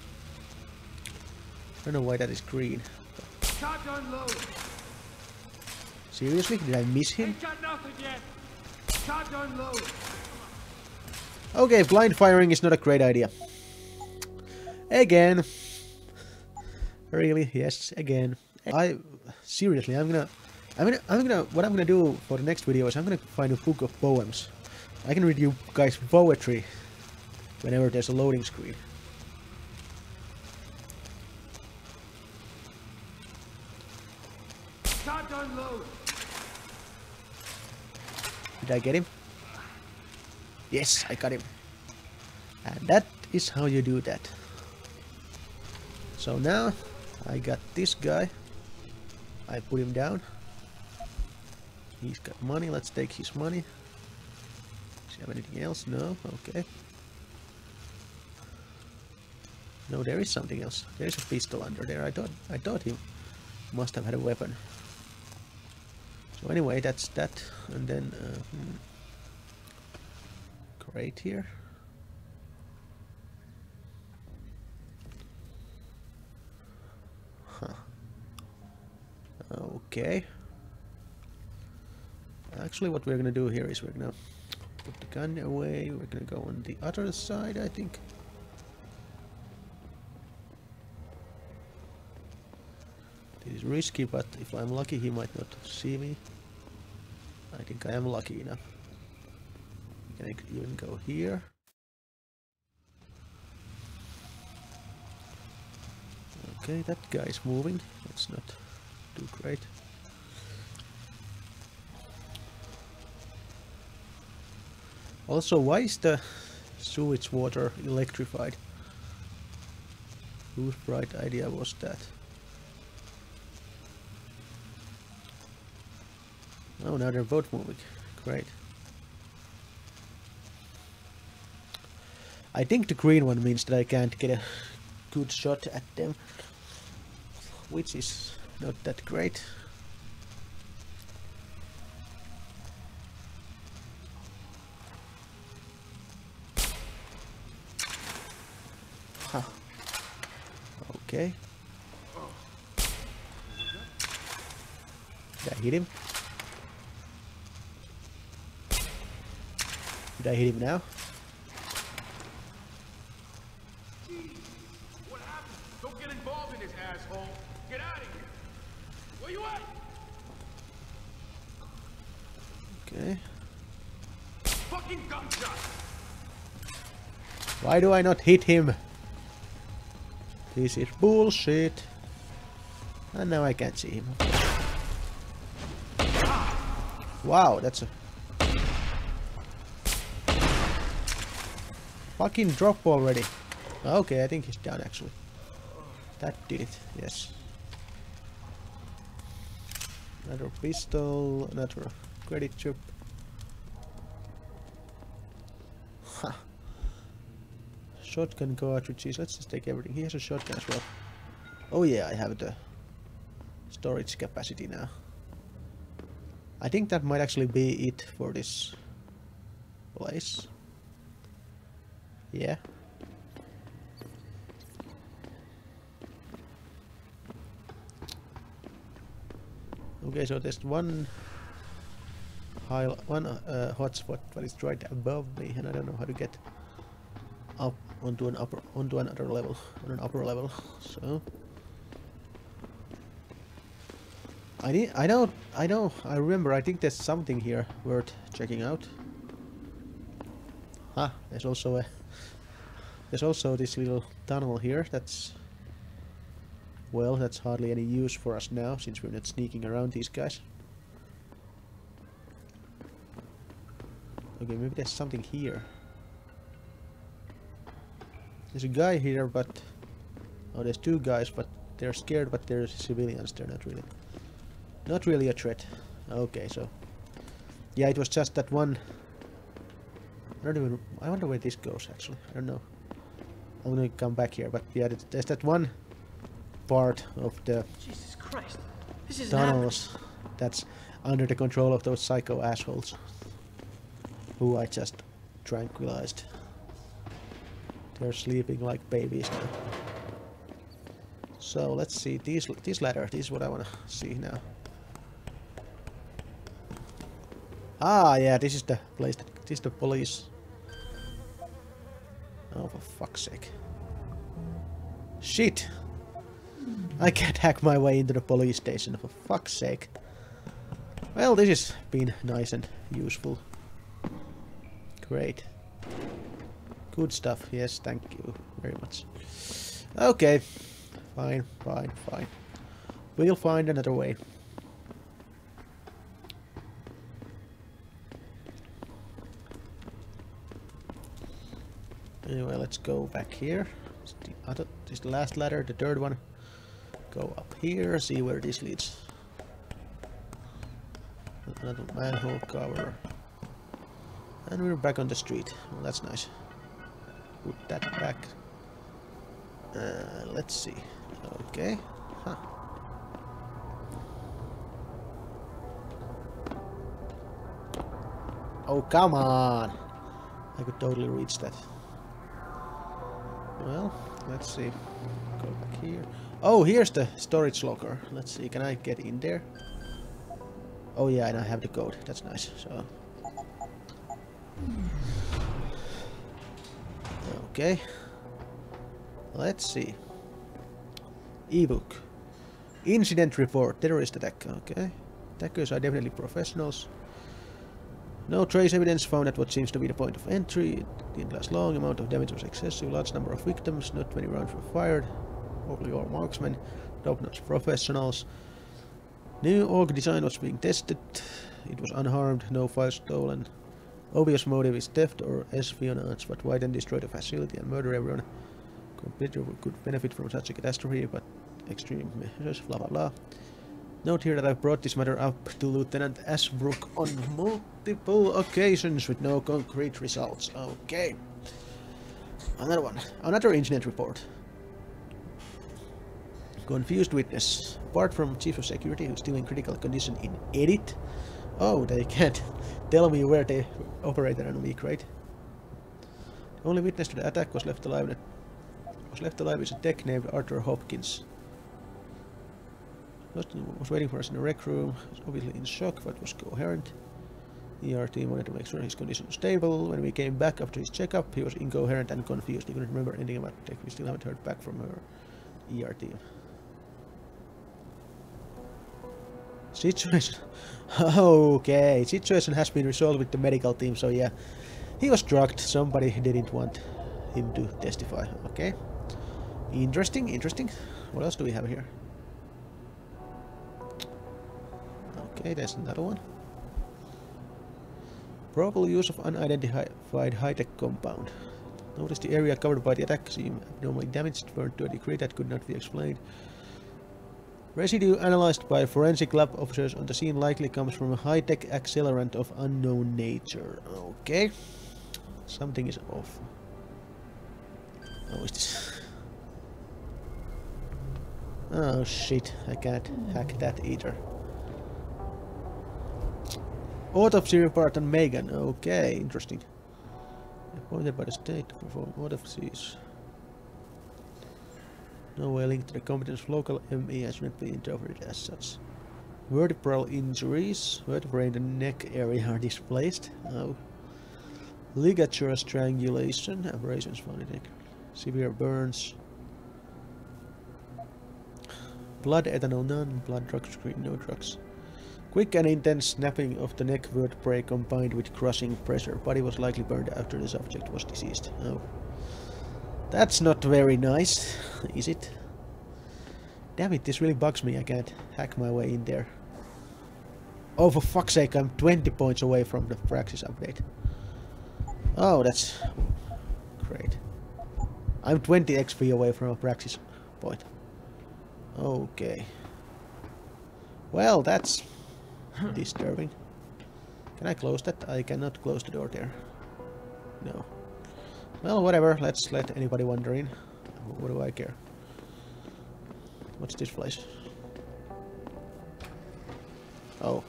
I don't know why that is green. Shotgun load. Seriously? Did I miss him? Ain't got nothing yet. Shotgun load. Okay, blind firing is not a great idea. Again. Really? Yes, again. Seriously, what I'm gonna do for the next video is I'm gonna find a book of poems. I can read you guys poetry whenever there's a loading screen. Shotgun load. Did I get him? Yes, I got him. And that is how you do that. So now I got this guy. I put him down. He's got money. Let's take his money. Does he have anything else? No. Okay. No, there is something else. There is a pistol under there. I thought he must have had a weapon. So anyway, that's that. And then crate here. Huh. Okay. Actually, what we're gonna do here is we're gonna put the gun away. We're gonna go on the other side, I think. This is risky, but if I'm lucky, he might not see me. I think I am lucky enough. We can even go here. Okay, that guy is moving. That's not too great. Also, why is the sewage water electrified? Whose bright idea was that? Oh, now they're both moving. Great. I think the green one means that I can't get a good shot at them, which is not that great. Huh. Okay. Did I hit him? Did I hit him now? What happened? Don't get involved in this, asshole. Get out of here. Where you at? Okay. Fucking gunshot. Why do I not hit him? This is bullshit. And now I can't see him. Wow, that's a fucking drop already. Okay, I think he's down actually. That did it, yes. Another pistol, another credit chip. Huh. Shotgun cartridges, let's just take everything. He has a shotgun as well. Oh yeah, I have the storage capacity now. I think that might actually be it for this place. Yeah. Okay, so there's one hotspot, but it's right above me, and I don't know how to get up onto another level, on an upper level. So I remember. I think there's something here worth checking out. Ah, there's also this little tunnel here. That's hardly any use for us now, since we're not sneaking around these guys. Okay, maybe there's something here. There's a guy here, but oh, there's two guys, but they're scared. But they're civilians. They're not really a threat. Okay, so yeah, it was just that one. I wonder where this goes. Actually, I don't know. I'm gonna come back here, but yeah, there's that one part of the Jesus Christ, this is tunnels that's under the control of those psycho assholes, who I just tranquilized. They're sleeping like babies now. So let's see this ladder. This is what I want to see now. Ah, yeah, this is the place. This is the police. Oh, for fuck's sake! Shit! I can't hack my way into the police station. For fuck's sake! Well, this has been nice and useful. Great. Good stuff. Yes, thank you very much. Okay. Fine. We'll find another way. Anyway, let's go back here. This is the last ladder, the third one. Go up here, see where this leads. Another manhole cover. And we're back on the street. Well, that's nice. Put that back. Let's see. Okay. Huh. Oh, come on! I could totally reach that. Well, let's see. Go back here. Oh, here's the storage locker. Let's see, can I get in there? Oh yeah, and I have the code. That's nice. So okay. Let's see. Ebook. Incident report. Terrorist attack. Okay. Attackers are definitely professionals. No trace evidence found at what seems to be the point of entry. It didn't last long. Amount of damage was excessive. Large number of victims. Not many rounds were fired. Probably all marksmen. Top-notch professionals. New org design was being tested. It was unharmed. No files stolen. Obvious motive is theft or espionage. But why then destroy the facility and murder everyone? Computer could benefit from such a catastrophe, but extreme measures. Blah blah blah. Note here that I've brought this matter up to Lieutenant Ashbrook on multiple occasions with no concrete results. Okay. Another one. Another incident report. Confused witness. Apart from Chief of Security, who's still in critical condition in edit. Oh, they can't tell me where they operated on a week, right? The only witness to the attack was left alive is a tech named Arthur Hopkins. Was waiting for us in the rec room. He was obviously in shock, but was coherent. ER team wanted to make sure his condition was stable. When we came back after his checkup, he was incoherent and confused. He couldn't remember anything about the tech. We still haven't heard back from her ER team. Situation. Okay, situation has been resolved with the medical team, so yeah. He was drugged. Somebody didn't want him to testify. Okay. Interesting, interesting. What else do we have here? Okay, there's another one. Probable use of unidentified high-tech compound. Notice the area covered by the attack seemed abnormally damaged, burned to a degree that could not be explained. Residue analyzed by forensic lab officers on the scene likely comes from a high-tech accelerant of unknown nature. Okay. Something is off. Oh, is this... Oh shit, I can't hack that either. Autopsy report on Megan. Okay, interesting. Appointed by the state to perform autopsies. No way linked to the competence of local ME has not been interpreted as such. Vertebral injuries. Vertebrae in the neck area are displaced. Oh. Ligature strangulation, abrasions found in neck, severe burns, blood ethanol none, blood drug screen no drugs. Quick and intense snapping of the neck vertebrae combined with crushing pressure. Body was likely burned after the subject was deceased. Oh. That's not very nice, is it? Damn it, this really bugs me. I can't hack my way in there. Oh, for fuck's sake, I'm 20 points away from the Praxis update. Oh, that's great. I'm 20 XP away from a Praxis point. Okay. Well, that's disturbing. Can I close that? I cannot close the door there. No. Well, whatever. Let's let anybody wander in. What do I care? What's this place? Oh.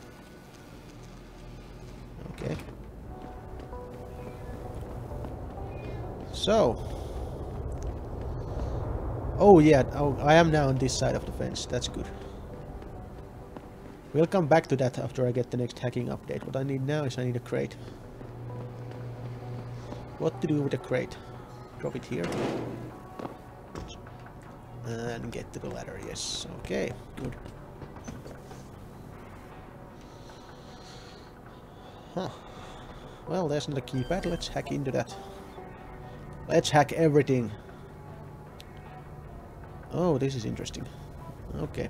Okay. So. Oh yeah, oh, I am now on this side of the fence. That's good. We'll come back to that after I get the next hacking update. What I need now is I need a crate. What to do with a crate? Drop it here. And get to the ladder, yes. Okay, good. Huh. Well, there's not a keypad. Let's hack into that. Let's hack everything. Oh, this is interesting. Okay.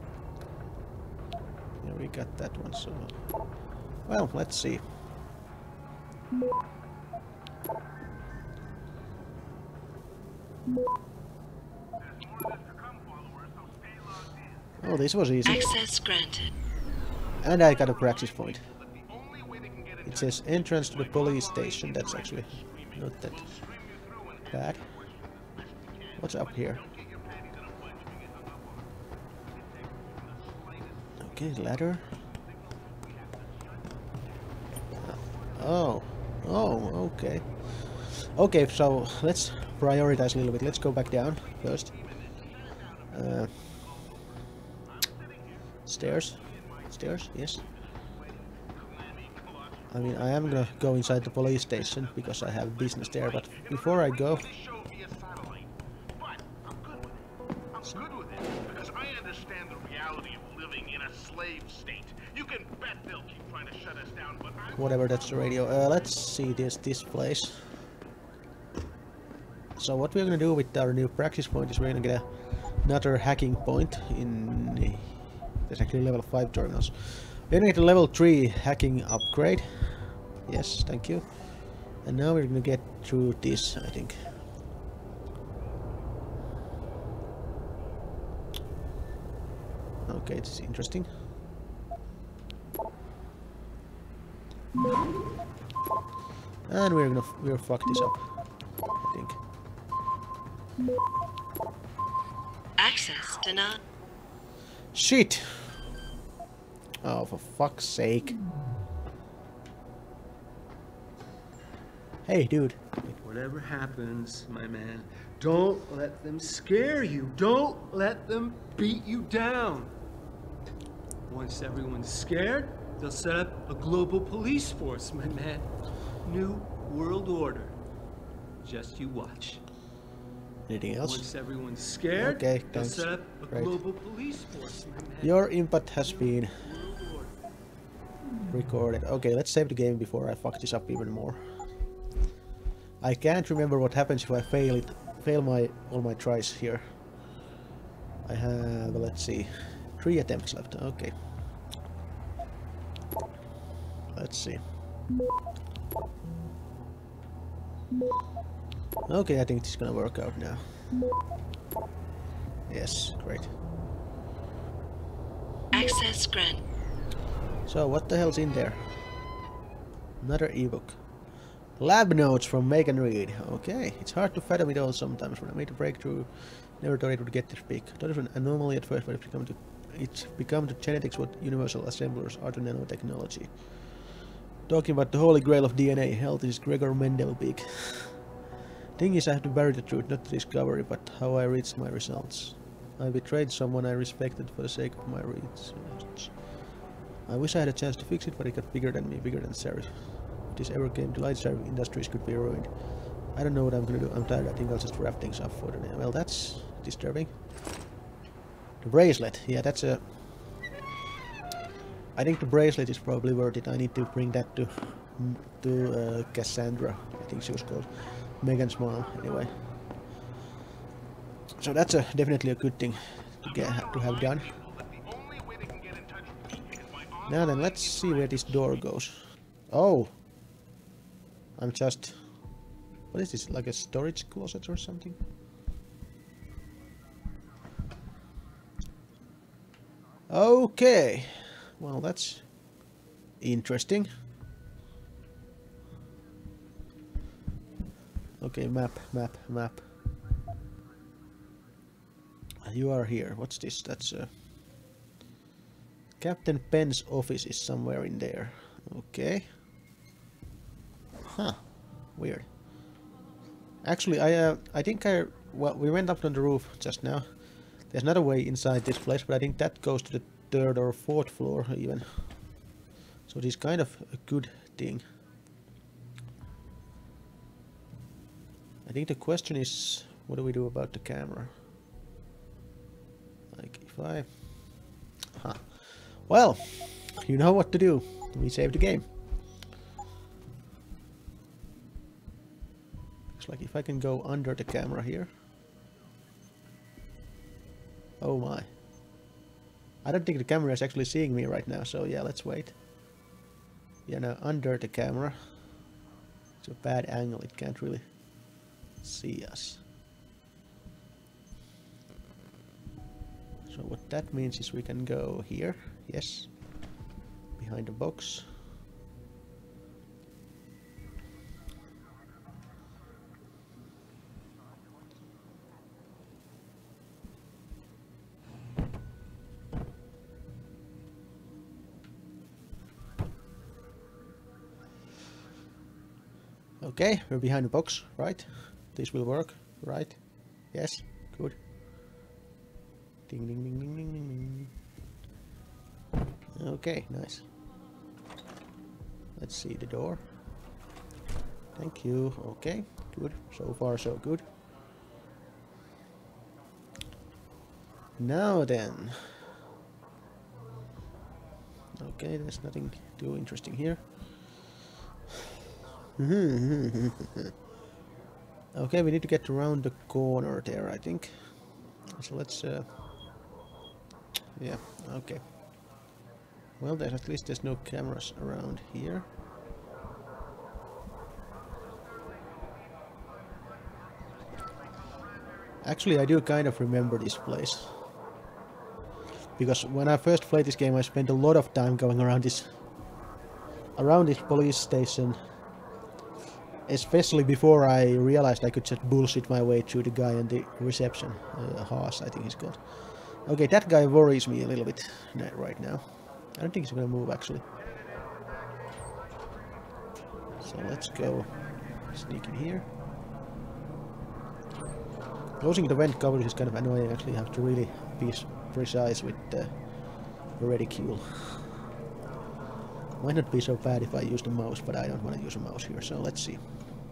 Yeah, we got that one, so... Well, let's see. Oh, this was easy. Access granted. And I got a Praxis point. It says entrance to the police station. That's actually not that bad. What's up here? Okay, ladder. Oh, okay. Okay, so let's prioritize a little bit. Let's go back down first. Stairs? Stairs? Yes. I mean, I am gonna go inside the police station because I have business there, but before I go... Whatever, that's the radio. Let's see this place. So what we're gonna do with our new Praxis point is we're gonna get another hacking point in... There's actually level 5 terminals. We're gonna get a level 3 hacking upgrade. Yes, thank you. And now we're gonna get through this, I think. Okay, this is interesting. And we'll fuck this up, I think. Access denied. Shit! Oh, for fuck's sake. Hey, dude. Whatever happens, my man, don't let them scare you. Don't let them beat you down. Once everyone's scared, they'll set up a global police force, my man. New world order. Just you watch. Anything else? Once everyone's scared, okay, they'll thanks. set up a Great. global police force, my man. Your input has been recorded. Okay, let's save the game before I fuck this up even more. I can't remember what happens if I fail all my tries here. I have, let's see, 3 attempts left. Okay. Let's see. Okay, I think this is gonna work out now. Yes, great. Access granted. So, what the hell's in there? Another ebook. Lab notes from Megan Reed. Okay, it's hard to fathom it all sometimes. When I made a breakthrough, never thought it would get this big. Thought it was an anomaly at first, but it's become to genetics what universal assemblers are to nanotechnology. Talking about the holy grail of DNA, health is Gregor Mendel big. Thing is, I have to bury the truth, not the discovery, but how I reached my results. I betrayed someone I respected for the sake of my research. I wish I had a chance to fix it, but it got bigger than me, bigger than Serif. this ever came to light, service industries could be ruined. I don't know what I'm gonna do. I'm tired. I think I'll just wrap things up for today. Well, that's disturbing. The bracelet. Yeah, that's a... I think the bracelet is probably worth it. I need to bring that to Cassandra. I think she was called. Megan's mom, anyway. So that's definitely a good thing to have done. Now then, let's see where this door goes. Oh! I'm just... What is this, like a storage closet or something? Okay. Well, that's interesting. Okay, map. You are here. What's this? That's Captain Penn's office is somewhere in there. Okay. Huh. Weird. Actually, I think well, we went up on the roof just now. There's another way inside this place, but I think that goes to the 3rd or 4th floor even. So it is kind of a good thing. I think the question is, what do we do about the camera? Like if I... Huh. Well, you know what to do. We save the game. Looks like if I can go under the camera here. Oh my. I don't think the camera is actually seeing me right now, so yeah, let's wait. Yeah, now under the camera. It's a bad angle, it can't really see us. So what that means is we can go here, yes, behind the box. Okay, we're behind the box, right? This will work, right? Yes, good. Ding ding ding ding ding ding ding. Okay, nice. Let's see the door. Thank you. Okay, good. So far so good. Now then. Okay, there's nothing too interesting here. Okay, we need to get around the corner there, I think. So let's yeah, okay. Well, there's at least there's no cameras around here. Actually, I do kind of remember this place. Because when I first played this game, I spent a lot of time going around this police station. Especially before I realized I could just bullshit my way through the guy in the reception. Haas, I think he's called. Okay, that guy worries me a little bit right now. I don't think he's gonna move, actually. So let's go sneak in here. Closing the vent covers is kind of annoying. Actually, you have to really be precise with the reticule. Might not be so bad if I use the mouse, but I don't want to use a mouse here, so let's see.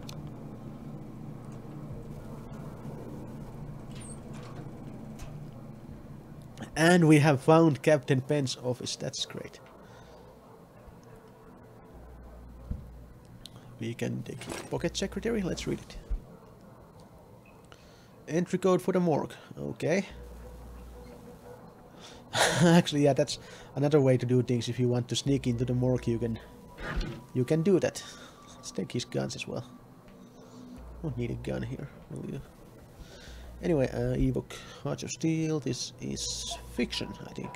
And we have found Captain Penn's office, that's great. We can take pocket secretary, let's read it. Entry code for the morgue, okay. Actually, yeah, that's another way to do things. If you want to sneak into the morgue, you can do that. Let's take his guns as well. Don't need a gun here, will you? Anyway, ebook, Hearts of Steel. This is fiction, I think.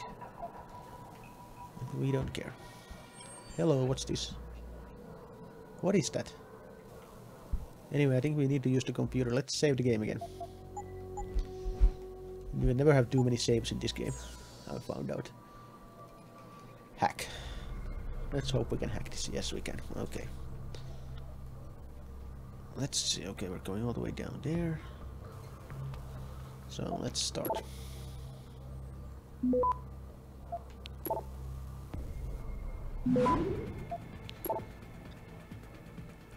We don't care. Hello, what's this? What is that? Anyway, I think we need to use the computer. Let's save the game again. You will never have too many saves in this game, I found out. Hack. Let's hope we can hack this. Yes, we can. Okay. Let's see. Okay, we're going all the way down there. So let's start.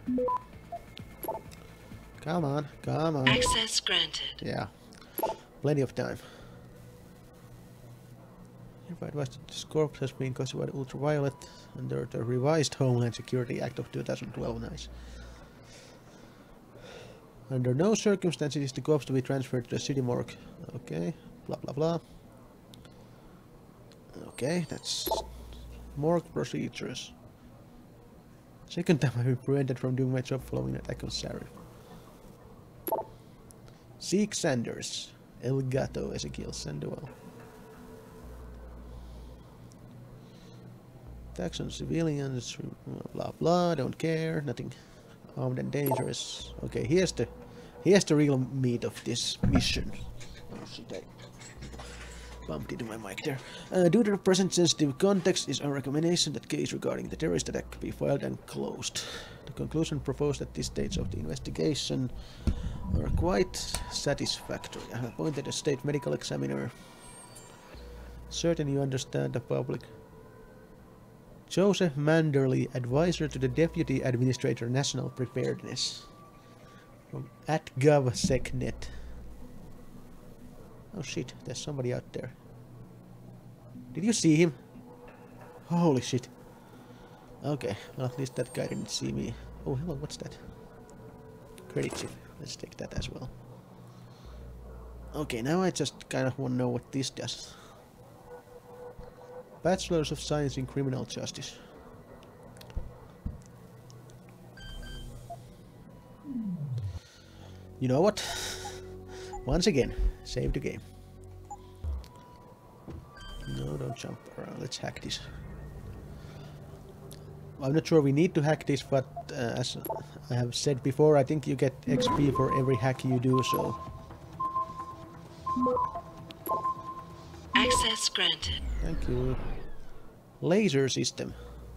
Come on, come on. Access granted. Yeah, plenty of time. Hereby advised that this corpse has been classified ultraviolet under the revised Homeland Security Act of 2012. Nice. Under no circumstances is the corpse to be transferred to the city morgue. Okay, blah blah blah. Okay, that's morgue procedures. Second time I've been prevented from doing my job following an attack on Sarif. Seek Sanders. El Gato, Ezekiel Sandoval. Attacks on civilians, blah blah, don't care, nothing armed and dangerous. Okay, here's the real meat of this mission. Oh shit, I bumped into my mic there. Due to the present sensitive context, is our recommendation that case regarding the terrorist attack be filed and closed. The conclusion proposed at this stage of the investigation are quite satisfactory. I have appointed a state medical examiner. Certain you understand the public. Joseph Manderley, advisor to the Deputy Administrator National Preparedness. From @GovSecNet. Oh shit, there's somebody out there. Did you see him? Holy shit. Okay, well at least that guy didn't see me. Oh hello, what's that? Credit chip. Let's take that as well. Okay, now I just kind of want to know what this does. Bachelors of Science in Criminal Justice. You know what? Once again, save the game. No, don't jump around. Let's hack this. I'm not sure we need to hack this, but as I have said before, I think you get XP for every hack you do, so... Access granted. Thank you. Laser system.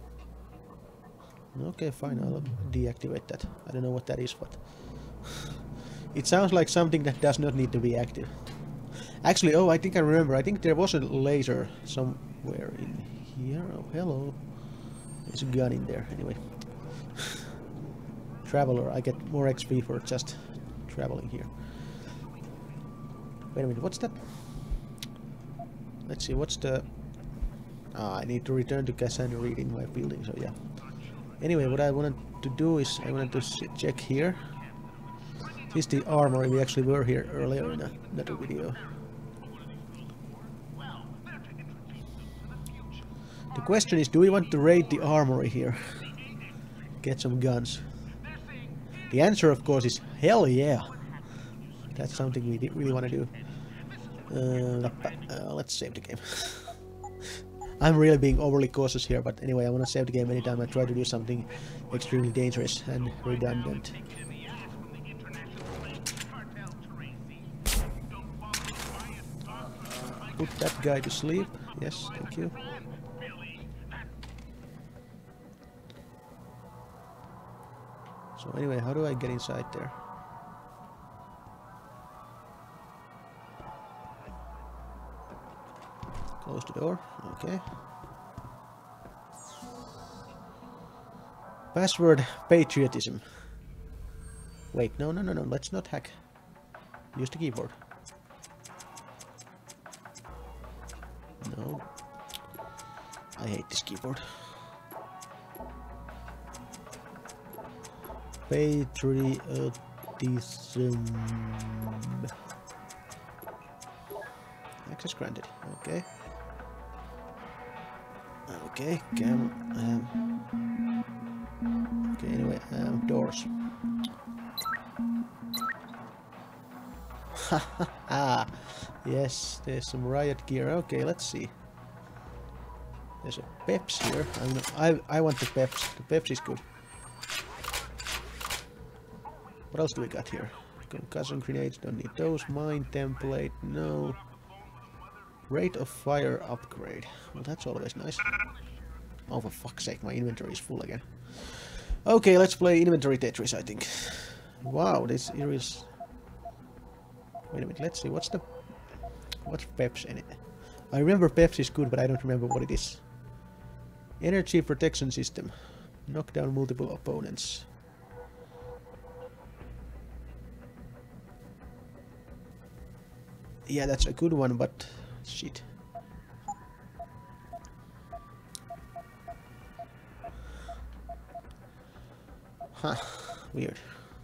Okay, fine, I'll deactivate that. I don't know what that is, but... It sounds like something that does not need to be active. Actually, oh, I think I remember. I think there was a laser somewhere in here. Oh, hello. There's a gun in there, anyway. Traveler, I get more XP for just traveling here. Wait a minute, what's that? Let's see, what's the... Ah, I need to return to Cassandra reading my building, so yeah. Anyway, what I wanted to do is, I wanted to check here. This is the armory, we actually were here earlier in another video. The question is, do we want to raid the armory here? Get some guns. The answer, of course, is hell yeah. That's something we really want to do. Let's save the game. I'm really being overly cautious here, but anyway, I want to save the game anytime I try to do something extremely dangerous and redundant. Put that guy to sleep. Yes, thank you. So anyway, how do I get inside there? Close the door. Okay. Password patriotism. Wait, no, let's not hack. Use the keyboard. No. I hate this keyboard. Patriotism. Access granted. Okay. Okay, okay, anyway, doors. Haha. Yes, there's some riot gear. Okay, let's see. There's a Peps here. I want the Peps. The Peps is good. What else do we got here? Concussion grenades, don't need those. Mine template, no. Rate of fire upgrade. Well, that's always nice. Oh, for fuck's sake, my inventory is full again. Okay, let's play inventory Tetris, I think. Wow, this here is... Wait a minute, let's see, what's Peps in it? I remember Peps is good, but I don't remember what it is. Energy protection system. Knock down multiple opponents. Yeah, that's a good one, but shit. Huh, weird.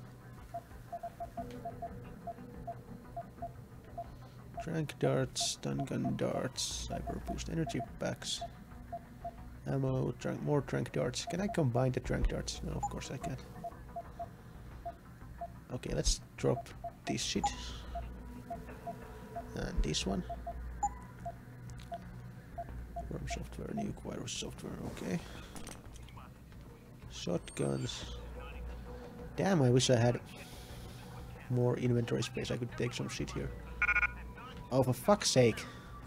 Trank darts, stun gun darts, cyber boost energy packs, ammo, more trank darts. Can I combine the trank darts? No, of course I can't. Okay, let's drop this shit. And this one. Worm software, new virus software, okay. Shotguns. Damn, I wish I had more inventory space. I could take some shit here. Oh, for fuck's sake.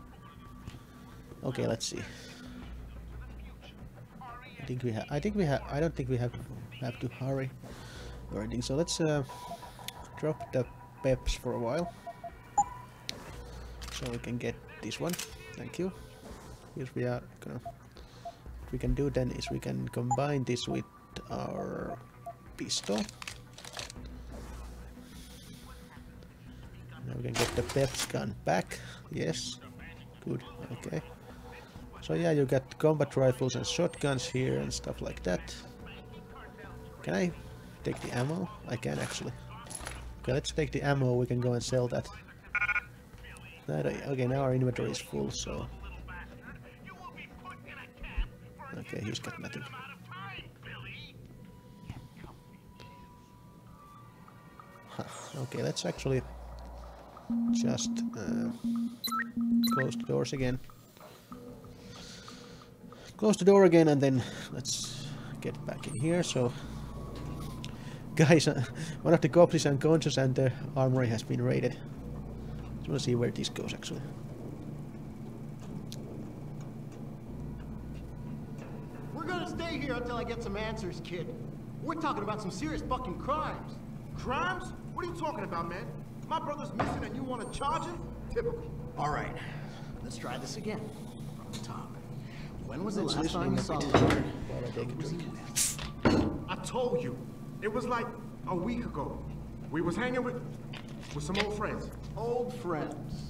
Okay, let's see. I don't think we have to hurry or anything. So let's drop the peps for a while. So we can get this one. Thank you. Here we are gonna. What we can do then is we can combine this with our pistol. Now we can get the peps gun back. Yes. Good. Okay. So yeah, you got combat rifles and shotguns here and stuff like that. Can I take the ammo? I can actually. Okay, let's take the ammo. We can go and sell that. Okay, now our inventory is full, so... Okay, he's got nothing. Huh. Okay, let's actually just close the doors again. Close the door again, and then let's get back in here. So, guys, one of the cops is unconscious and the armory has been raided. Just want to see where this goes, actually. We're gonna stay here until I get some answers, kid. We're talking about some serious fucking crimes. Crimes? What are you talking about, man? My brother's missing and you want to charge him? Typical. All right, let's try this again. From the top. When was the Let's last time you saw listen Leonard? while I take a drink. I told you. It was like a week ago. We was hanging with some old friends. Old friends.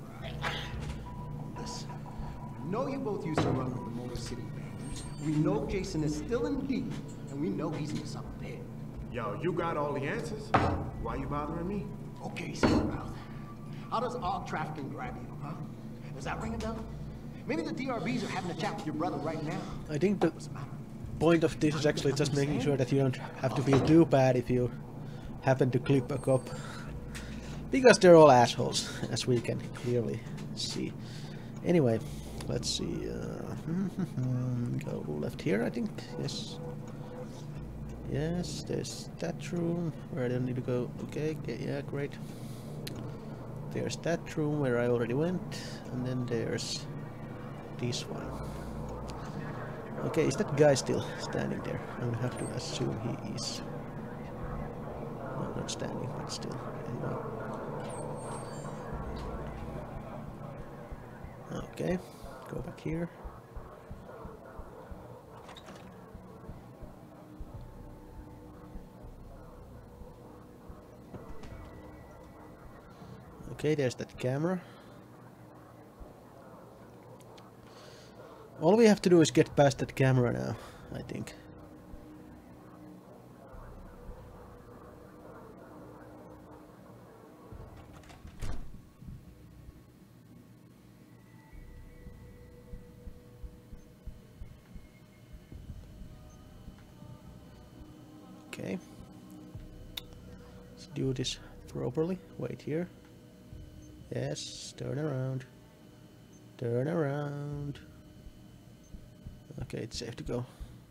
Listen, we know you both used to run with the Motor City Bangers. We know Jason is still in deep, and we know he's in something big. Yo, you got all the answers. Why you bothering me? Okay, Smartmouth. How does AUG trafficking grab you, huh? Does that ring a bell? Maybe the DRBs are having a chat with your brother right now. I think the point of this is actually just making sure that you don't have to feel too bad if you happen to clip a cop. Because they're all assholes, as we can clearly see. Anyway, let's see. Go left here, I think. Yes. Yes, there's that room where I don't need to go. Okay, yeah, great. There's that room where I already went, and then there's this one. Okay, is that guy still standing there? I'm gonna have to assume he is. No, not standing, but still. Anyway. Okay, go back here. Okay, there's that camera. All we have to do is get past that camera now, I think. Okay. Let's do this properly. Wait here. Yes, turn around. Turn around. Okay, it's safe to go.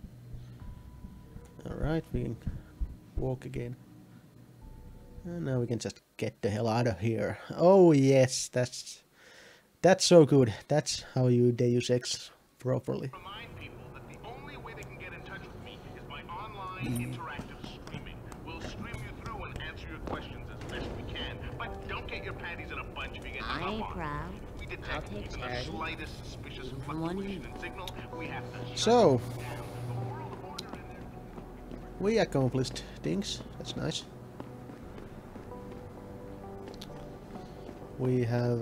Alright, we can walk again. And now we can just get the hell out of here. Oh yes, that's so good. That's how you Deus Ex properly. Remind people that the only way they can get in touch with me is by online interactive streaming. We'll stream you through and answer your questions as best we can, but don't get your panties in a bunch if you get hung up on. Proud. We detect even the slightest suspicious fluctuation in signal. We have to So we accomplished things. That's nice. we have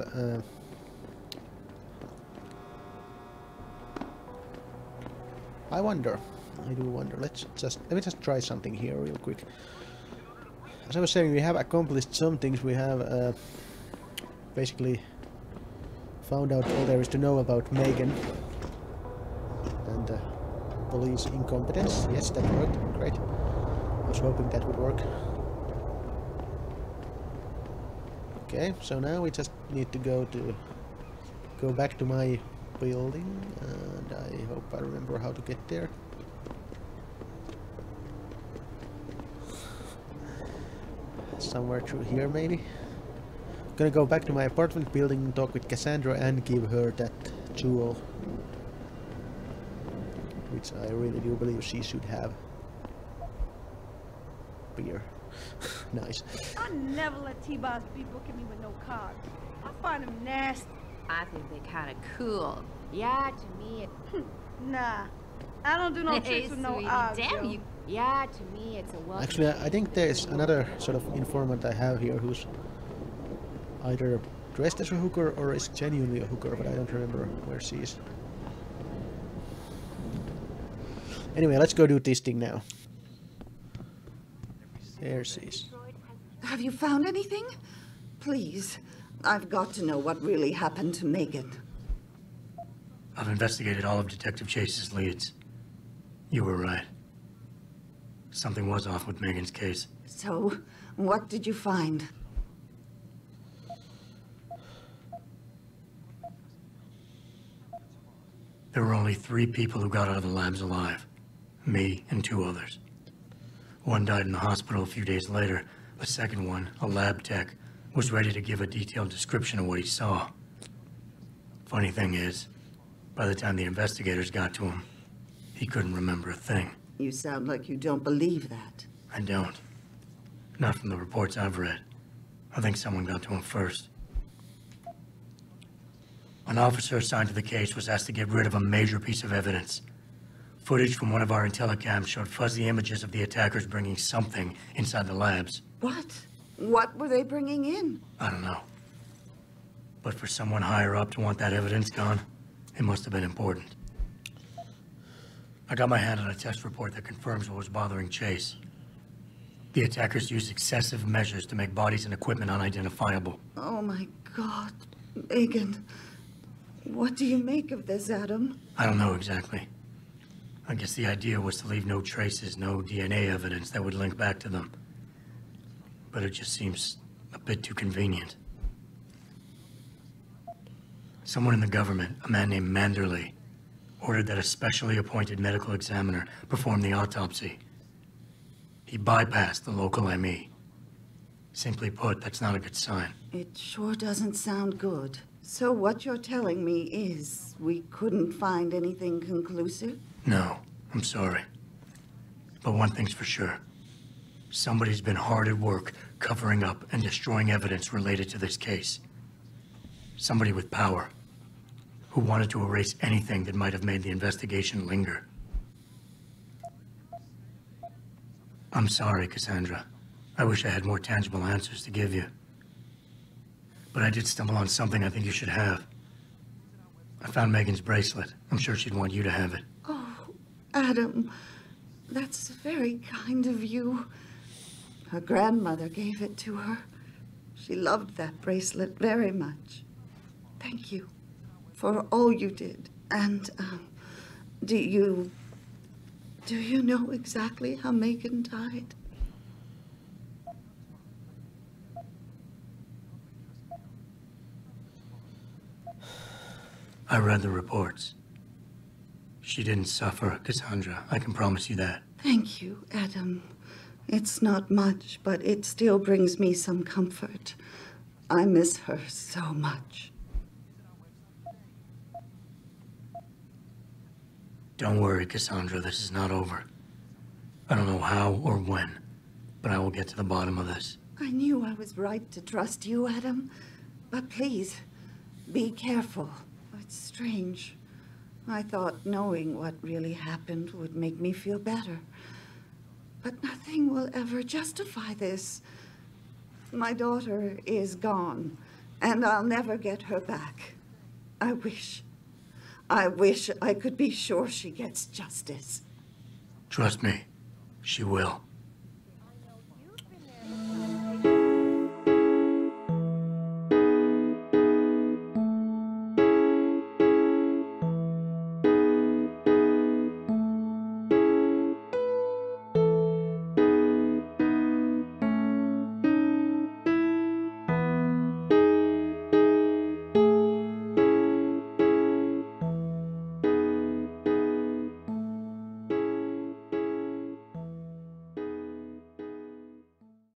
I do wonder. Let me just try something here real quick. As I was saying, we have accomplished some things. We have basically found out all there is to know about Megan and police incompetence. Yes, that worked. Great. I was hoping that would work. Okay, so now we just need to go back to my building, and I hope I remember how to get there. Somewhere through here, maybe. Gonna go back to my apartment building and talk with Cassandra and give her that jewel, which I really do believe she should have. Beer. Nice. I never let T-Boss people give me with no card. I find them nasty. I think they kind of cool. Yeah, to me it... Nah. I don't do no tricks with no odds. Damn you. Yeah, to me it's a welcome. Actually, I think there's another sort of informant I have here who's either dressed as a hooker or is genuinely a hooker, but I don't remember where she is. Anyway, let's go do this thing now. There she is. Have you found anything? Please, I've got to know what really happened to Megan. I've investigated all of Detective Chase's leads. You were right. Something was off with Megan's case. So, what did you find? There were only 3 people who got out of the labs alive. Me and 2 others. One died in the hospital a few days later. The second one, a lab tech, was ready to give a detailed description of what he saw. Funny thing is, by the time the investigators got to him, he couldn't remember a thing. You sound like you don't believe that. I don't. Not from the reports I've read. I think someone got to him first. An officer assigned to the case was asked to get rid of a major piece of evidence. Footage from one of our intellicams showed fuzzy images of the attackers bringing something inside the labs. What? What were they bringing in? I don't know. But for someone higher up to want that evidence gone, it must have been important. I got my hand on a test report that confirms what was bothering Chase. The attackers used excessive measures to make bodies and equipment unidentifiable. Oh my God, Megan. What do you make of this, Adam? I don't know exactly. I guess the idea was to leave no traces, no DNA evidence that would link back to them. But it just seems a bit too convenient. Someone in the government, a man named Manderley, ordered that a specially appointed medical examiner perform the autopsy. He bypassed the local ME. Simply put, that's not a good sign. It sure doesn't sound good. So what you're telling me is we couldn't find anything conclusive? No, I'm sorry. But one thing's for sure. Somebody's been hard at work covering up and destroying evidence related to this case. Somebody with power, who wanted to erase anything that might have made the investigation linger. I'm sorry, Cassandra. I wish I had more tangible answers to give you. But I did stumble on something I think you should have. I found Megan's bracelet. I'm sure she'd want you to have it. Oh, Adam, that's very kind of you. Her grandmother gave it to her. She loved that bracelet very much. Thank you for all you did. And, do you know exactly how Megan died? I read the reports. She didn't suffer, Cassandra. I can promise you that. Thank you, Adam. It's not much, but it still brings me some comfort. I miss her so much. Don't worry, Cassandra. This is not over. I don't know how or when, but I will get to the bottom of this. I knew I was right to trust you, Adam. But please, be careful. It's strange. I thought knowing what really happened would make me feel better. But nothing will ever justify this. My daughter is gone, And I'll never get her back. I wish I could be sure she gets justice. Trust me, she will.